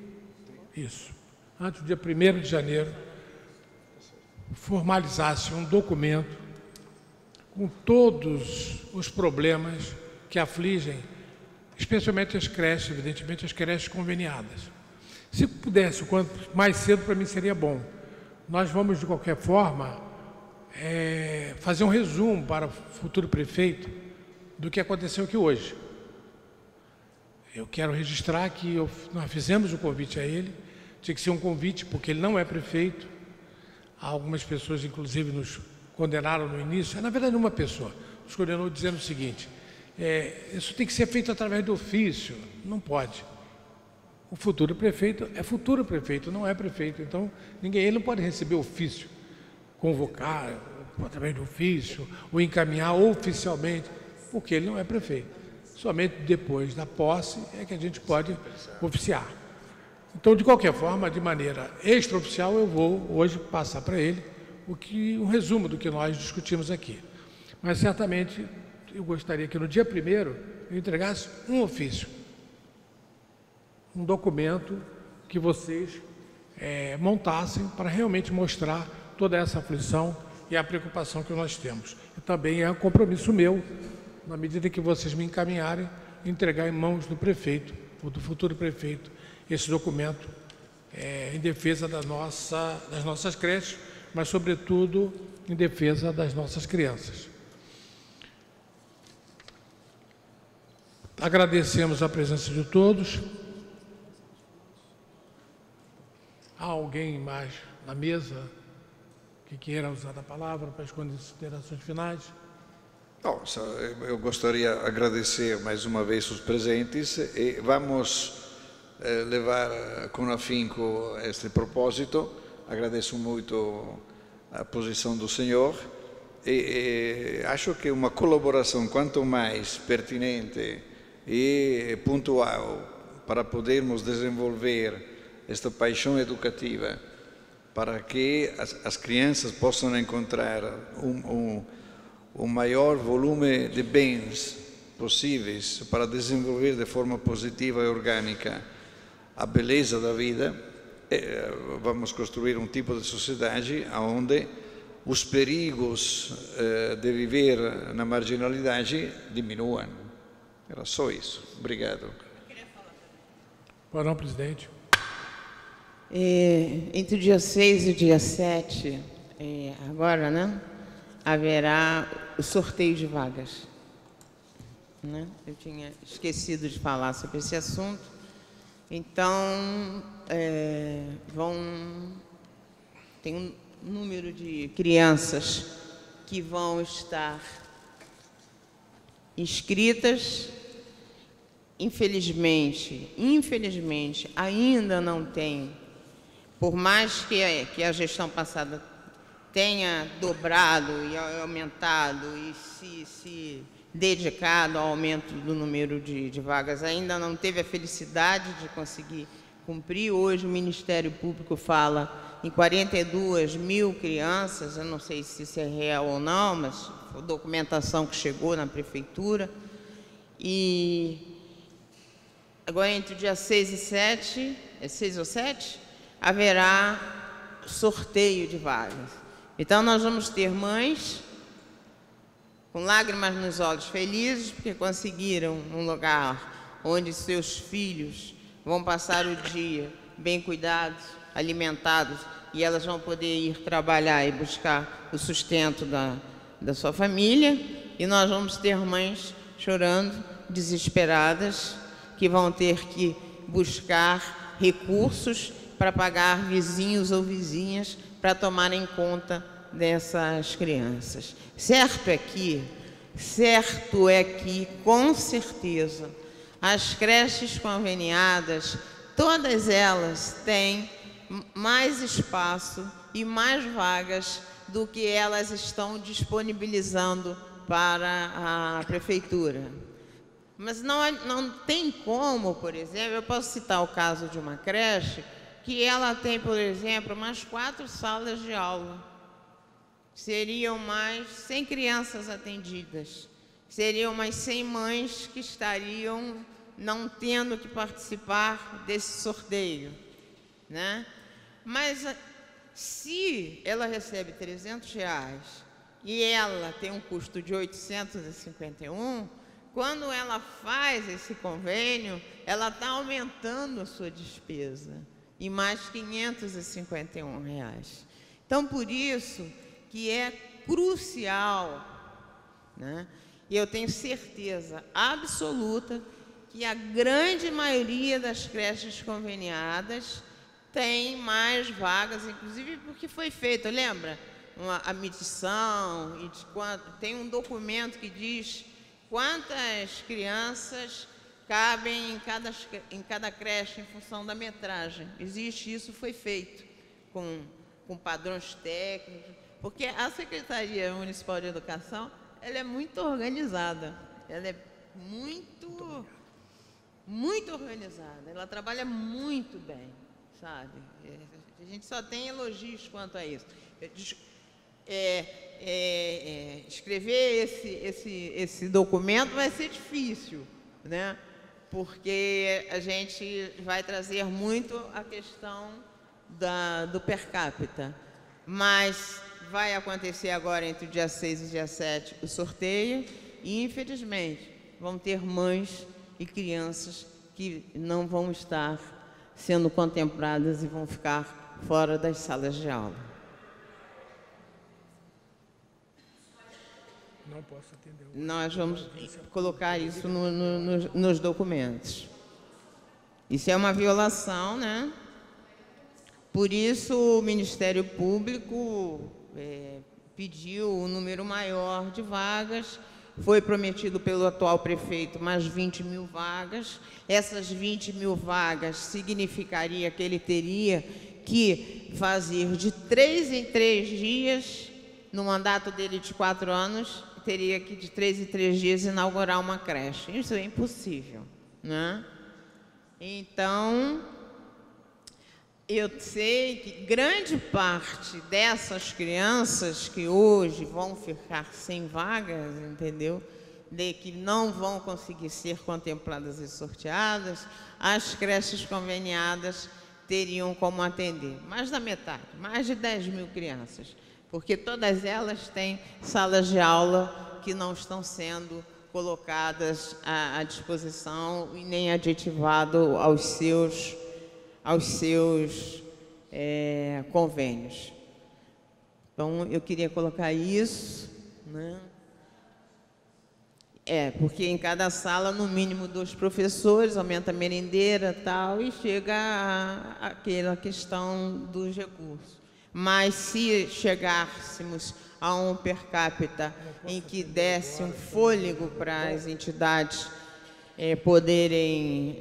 antes do dia 1º de janeiro, formalizassem um documento com todos os problemas que afligem, especialmente as creches, evidentemente as creches conveniadas. Se pudesse, o quanto mais cedo, para mim seria bom. Nós vamos, de qualquer forma, fazer um resumo para o futuro prefeito do que aconteceu aqui hoje. Eu quero registrar que nós fizemos o convite a ele, tinha que ser um convite porque ele não é prefeito. Algumas pessoas, inclusive, nos condenaram no início, na verdade, uma pessoa nos condenou dizendo o seguinte: isso tem que ser feito através do ofício. Não pode. O futuro prefeito é futuro prefeito, não é prefeito. Então, ele não pode receber ofício, convocar através do ofício, ou encaminhar oficialmente, porque ele não é prefeito. Somente depois da posse é que a gente pode oficiar. Então, de qualquer forma, de maneira extraoficial, eu vou hoje passar para ele um resumo do que nós discutimos aqui. Mas, certamente, eu gostaria que no dia 1º eu entregasse um ofício, um documento que vocês montassem para realmente mostrar toda essa aflição e a preocupação que nós temos. E também é um compromisso meu, na medida que vocês me encaminharem, entregar em mãos do prefeito, ou do futuro prefeito, esse documento em defesa das nossas creches, mas, sobretudo, em defesa das nossas crianças. Agradecemos a presença de todos. Há alguém mais na mesa que queira usar a palavra para as considerações finais? Não, eu gostaria de agradecer mais uma vez os presentes e vamos levar com afinco este propósito. Agradeço muito a posição do senhor e acho que uma colaboração quanto mais pertinente e pontual para podermos desenvolver esta paixão educativa, para que as crianças possam encontrar o maior volume de bens possíveis para desenvolver de forma positiva e orgânica a beleza da vida, vamos construir um tipo de sociedade onde os perigos de viver na marginalidade diminuam. Era só isso. Obrigado. Boa noite, presidente. Entre o dia 6 e o dia 7, agora, né, haverá o sorteio de vagas. Né? Eu tinha esquecido de falar sobre esse assunto. Então, tem um número de crianças que vão estar inscritas infelizmente, ainda não tem, por mais que a gestão passada tenha dobrado e aumentado e se dedicado ao aumento do número de vagas, ainda não teve a felicidade de conseguir cumprir. Hoje o Ministério Público fala em 42 mil crianças, eu não sei se isso é real ou não, mas a documentação que chegou na Prefeitura. E agora, entre o dia 6 e 7, é 6 ou 7, haverá sorteio de vagas. Então, nós vamos ter mães com lágrimas nos olhos, felizes porque conseguiram um lugar onde seus filhos vão passar o dia bem cuidados, alimentados, e elas vão poder ir trabalhar e buscar o sustento da sua família. E nós vamos ter mães chorando, desesperadas, que vão ter que buscar recursos para pagar vizinhos ou vizinhas para tomarem conta dessas crianças. Certo é que, com certeza, as creches conveniadas, todas elas têm mais espaço e mais vagas do que elas estão disponibilizando para a Prefeitura. Mas não tem como, por exemplo, eu posso citar o caso de uma creche que ela tem, por exemplo, umas 4 salas de aula. Seriam mais 100 crianças atendidas. Seriam mais 100 mães que estariam não tendo que participar desse sorteio, né? Mas se ela recebe R$300 e ela tem um custo de 851, quando ela faz esse convênio, ela está aumentando a sua despesa em mais R$551. Então, por isso que é crucial, né? E eu tenho certeza absoluta que a grande maioria das creches conveniadas tem mais vagas, inclusive porque foi feito, lembra? A medição, e tem um documento que diz quantas crianças cabem em cada creche em função da metragem. Existe isso, foi feito com padrões técnicos, porque a Secretaria Municipal de Educação, ela é muito organizada, ela é muito organizada, ela trabalha muito bem, sabe? A gente só tem elogios quanto a isso. Escrever esse documento vai ser difícil, né? Porque a gente vai trazer muito a questão do per capita, mas vai acontecer agora entre o dia 6 e o dia 7 o sorteio e, infelizmente, vão ter mães e crianças que não vão estar sendo contempladas e vão ficar fora das salas de aula. Não posso atender. Nós vamos colocar isso nos documentos. Isso é uma violação, né? Por isso, o Ministério Público pediu um número maior de vagas. Foi prometido pelo atual prefeito mais 20 mil vagas. Essas 20 mil vagas significaria que ele teria que fazer de 3 em 3 dias, no mandato dele de 4 anos, teria que de 3 em 3 dias inaugurar uma creche. Isso é impossível, né? Então, eu sei que grande parte dessas crianças que hoje vão ficar sem vagas, entendeu? De que não vão conseguir ser contempladas e sorteadas, as creches conveniadas teriam como atender. Mais da metade, mais de 10 mil crianças, porque todas elas têm salas de aula que não estão sendo colocadas à disposição e nem aditivado aos seus convênios. Então, eu queria colocar isso, né? Porque em cada sala, no mínimo 2 professores, aumenta a merendeira e tal, e chega àquela questão dos recursos. Mas se chegássemos a um per capita em que desse um fôlego para as entidades poderem...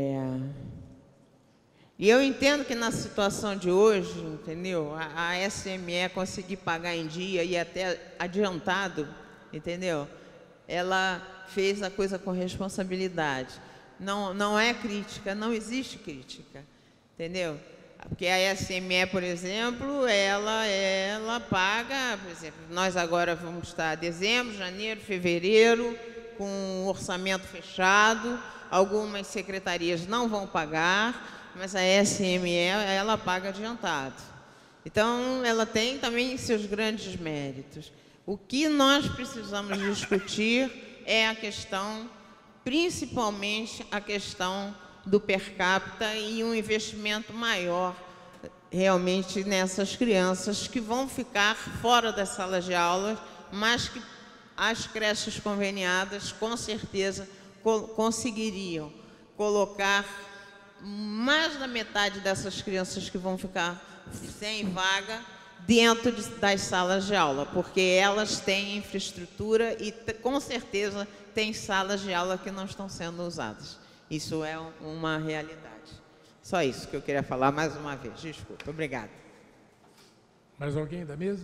E eu entendo que na situação de hoje, entendeu? A SME conseguir pagar em dia e até adiantado, entendeu? Ela fez a coisa com responsabilidade. Não é crítica, não existe crítica, entendeu? Porque a SME, por exemplo, ela paga, por exemplo, nós agora vamos estar dezembro, janeiro, fevereiro, com um orçamento fechado, algumas secretarias não vão pagar, mas a SME, ela paga adiantado. Então, ela tem também seus grandes méritos. O que nós precisamos discutir é a questão, principalmente a questão do per capita e um investimento maior realmente nessas crianças que vão ficar fora das salas de aula, mas que as creches conveniadas com certeza conseguiriam colocar mais da metade dessas crianças que vão ficar sem vaga dentro das salas de aula, porque elas têm infraestrutura e com certeza têm salas de aula que não estão sendo usadas. Isso é uma realidade. Só isso que eu queria falar mais uma vez. Desculpa. Obrigada. Mais alguém da mesa?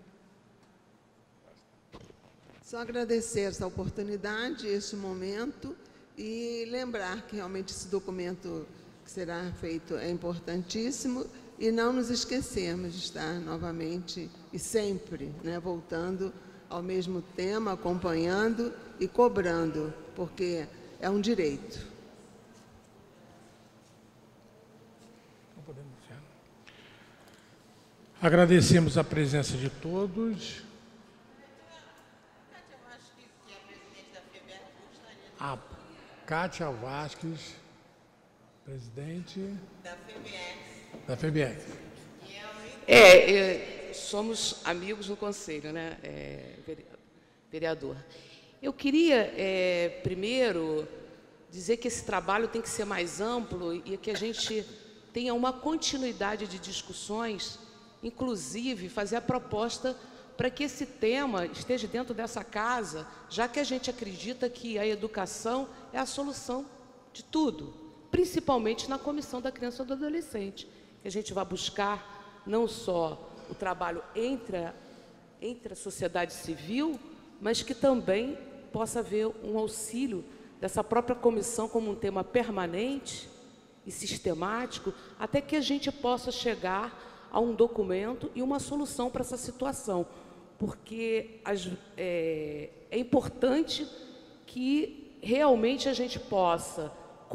Só agradecer essa oportunidade, esse momento, e lembrar que realmente esse documento que será feito é importantíssimo e não nos esquecermos de estar novamente e sempre, né, voltando ao mesmo tema, acompanhando e cobrando, porque é um direito. Agradecemos a presença de todos. A Cátia Vasques, presidente da FEBEC. Somos amigos no conselho, né, vereador? Eu queria, primeiro, dizer que esse trabalho tem que ser mais amplo e que a gente tenha uma continuidade de discussões, inclusive fazer a proposta para que esse tema esteja dentro dessa casa, já que a gente acredita que a educação é a solução de tudo, principalmente na Comissão da Criança e do Adolescente, que a gente vai buscar não só o trabalho entre a sociedade civil, mas que também possa haver um auxílio dessa própria comissão como um tema permanente e sistemático, até que a gente possa chegar a um documento e uma solução para essa situação, porque é importante que realmente a gente possa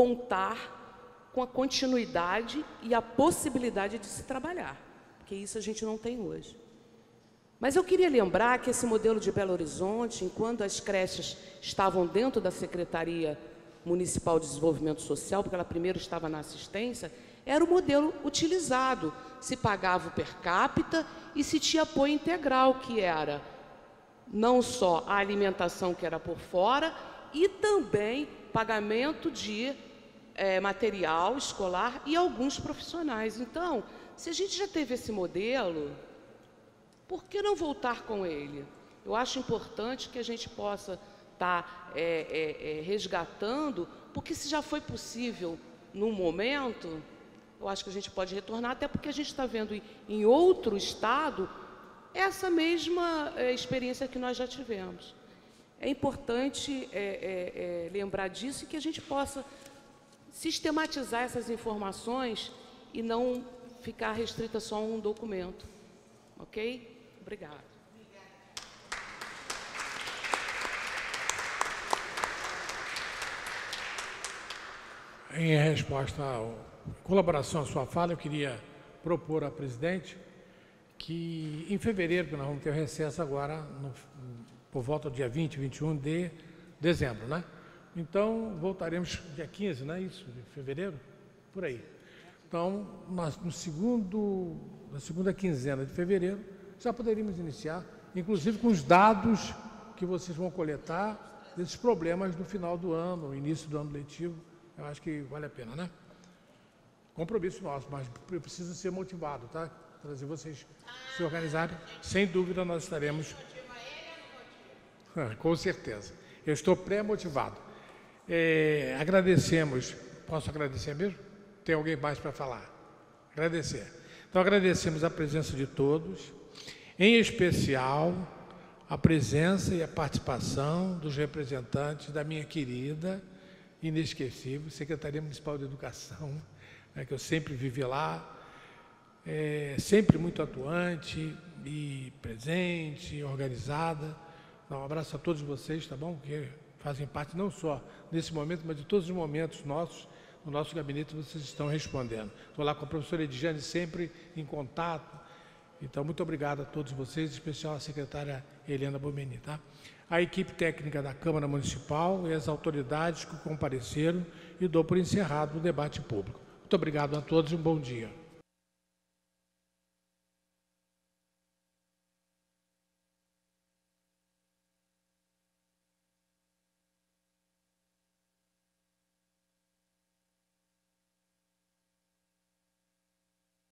contar com a continuidade e a possibilidade de se trabalhar, porque isso a gente não tem hoje. Mas eu queria lembrar que esse modelo de Belo Horizonte, enquanto as creches estavam dentro da Secretaria Municipal de Desenvolvimento Social, porque ela primeiro estava na assistência, era o modelo utilizado. Se pagava o per capita e se tinha apoio integral, que era não só a alimentação que era por fora, e também pagamento de material escolar e alguns profissionais. Então, se a gente já teve esse modelo, por que não voltar com ele? Eu acho importante que a gente possa estar resgatando, porque se já foi possível num momento, eu acho que a gente pode retornar, até porque a gente está vendo em outro estado essa mesma experiência que nós já tivemos. É importante lembrar disso e que a gente possa sistematizar essas informações e não ficar restrita só a um documento. Ok? Obrigada. Em resposta colaboração à sua fala, eu queria propor à presidente que em fevereiro, que nós vamos ter o recesso agora, por volta do dia 20, 21 de dezembro, né? Então, voltaremos dia 15, não é isso? De fevereiro? Por aí. Então, nós, na segunda quinzena de fevereiro, já poderíamos iniciar, inclusive com os dados que vocês vão coletar desses problemas no final do ano, início do ano letivo. Eu acho que vale a pena, né? Compromisso nosso, mas precisa ser motivado, tá? Trazer vocês se organizarem. Sem dúvida, nós estaremos... Com certeza. Eu estou pré-motivado. Agradecemos, posso agradecer mesmo? Tem alguém mais para falar? Agradecer. Então, agradecemos a presença de todos, em especial a presença e a participação dos representantes da minha querida, inesquecível, Secretaria Municipal de Educação, né, que eu sempre vivi lá, sempre muito atuante e presente, organizada. Um abraço a todos vocês, tá bom? Que fazem parte não só desse momento, mas de todos os momentos nossos, no nosso gabinete, vocês estão respondendo. Estou lá com a professora Edjane sempre em contato. Então, muito obrigado a todos vocês, em especial a secretária Helena Bomeni, tá? A equipe técnica da Câmara Municipal e as autoridades que compareceram, e dou por encerrado o debate público. Muito obrigado a todos e um bom dia.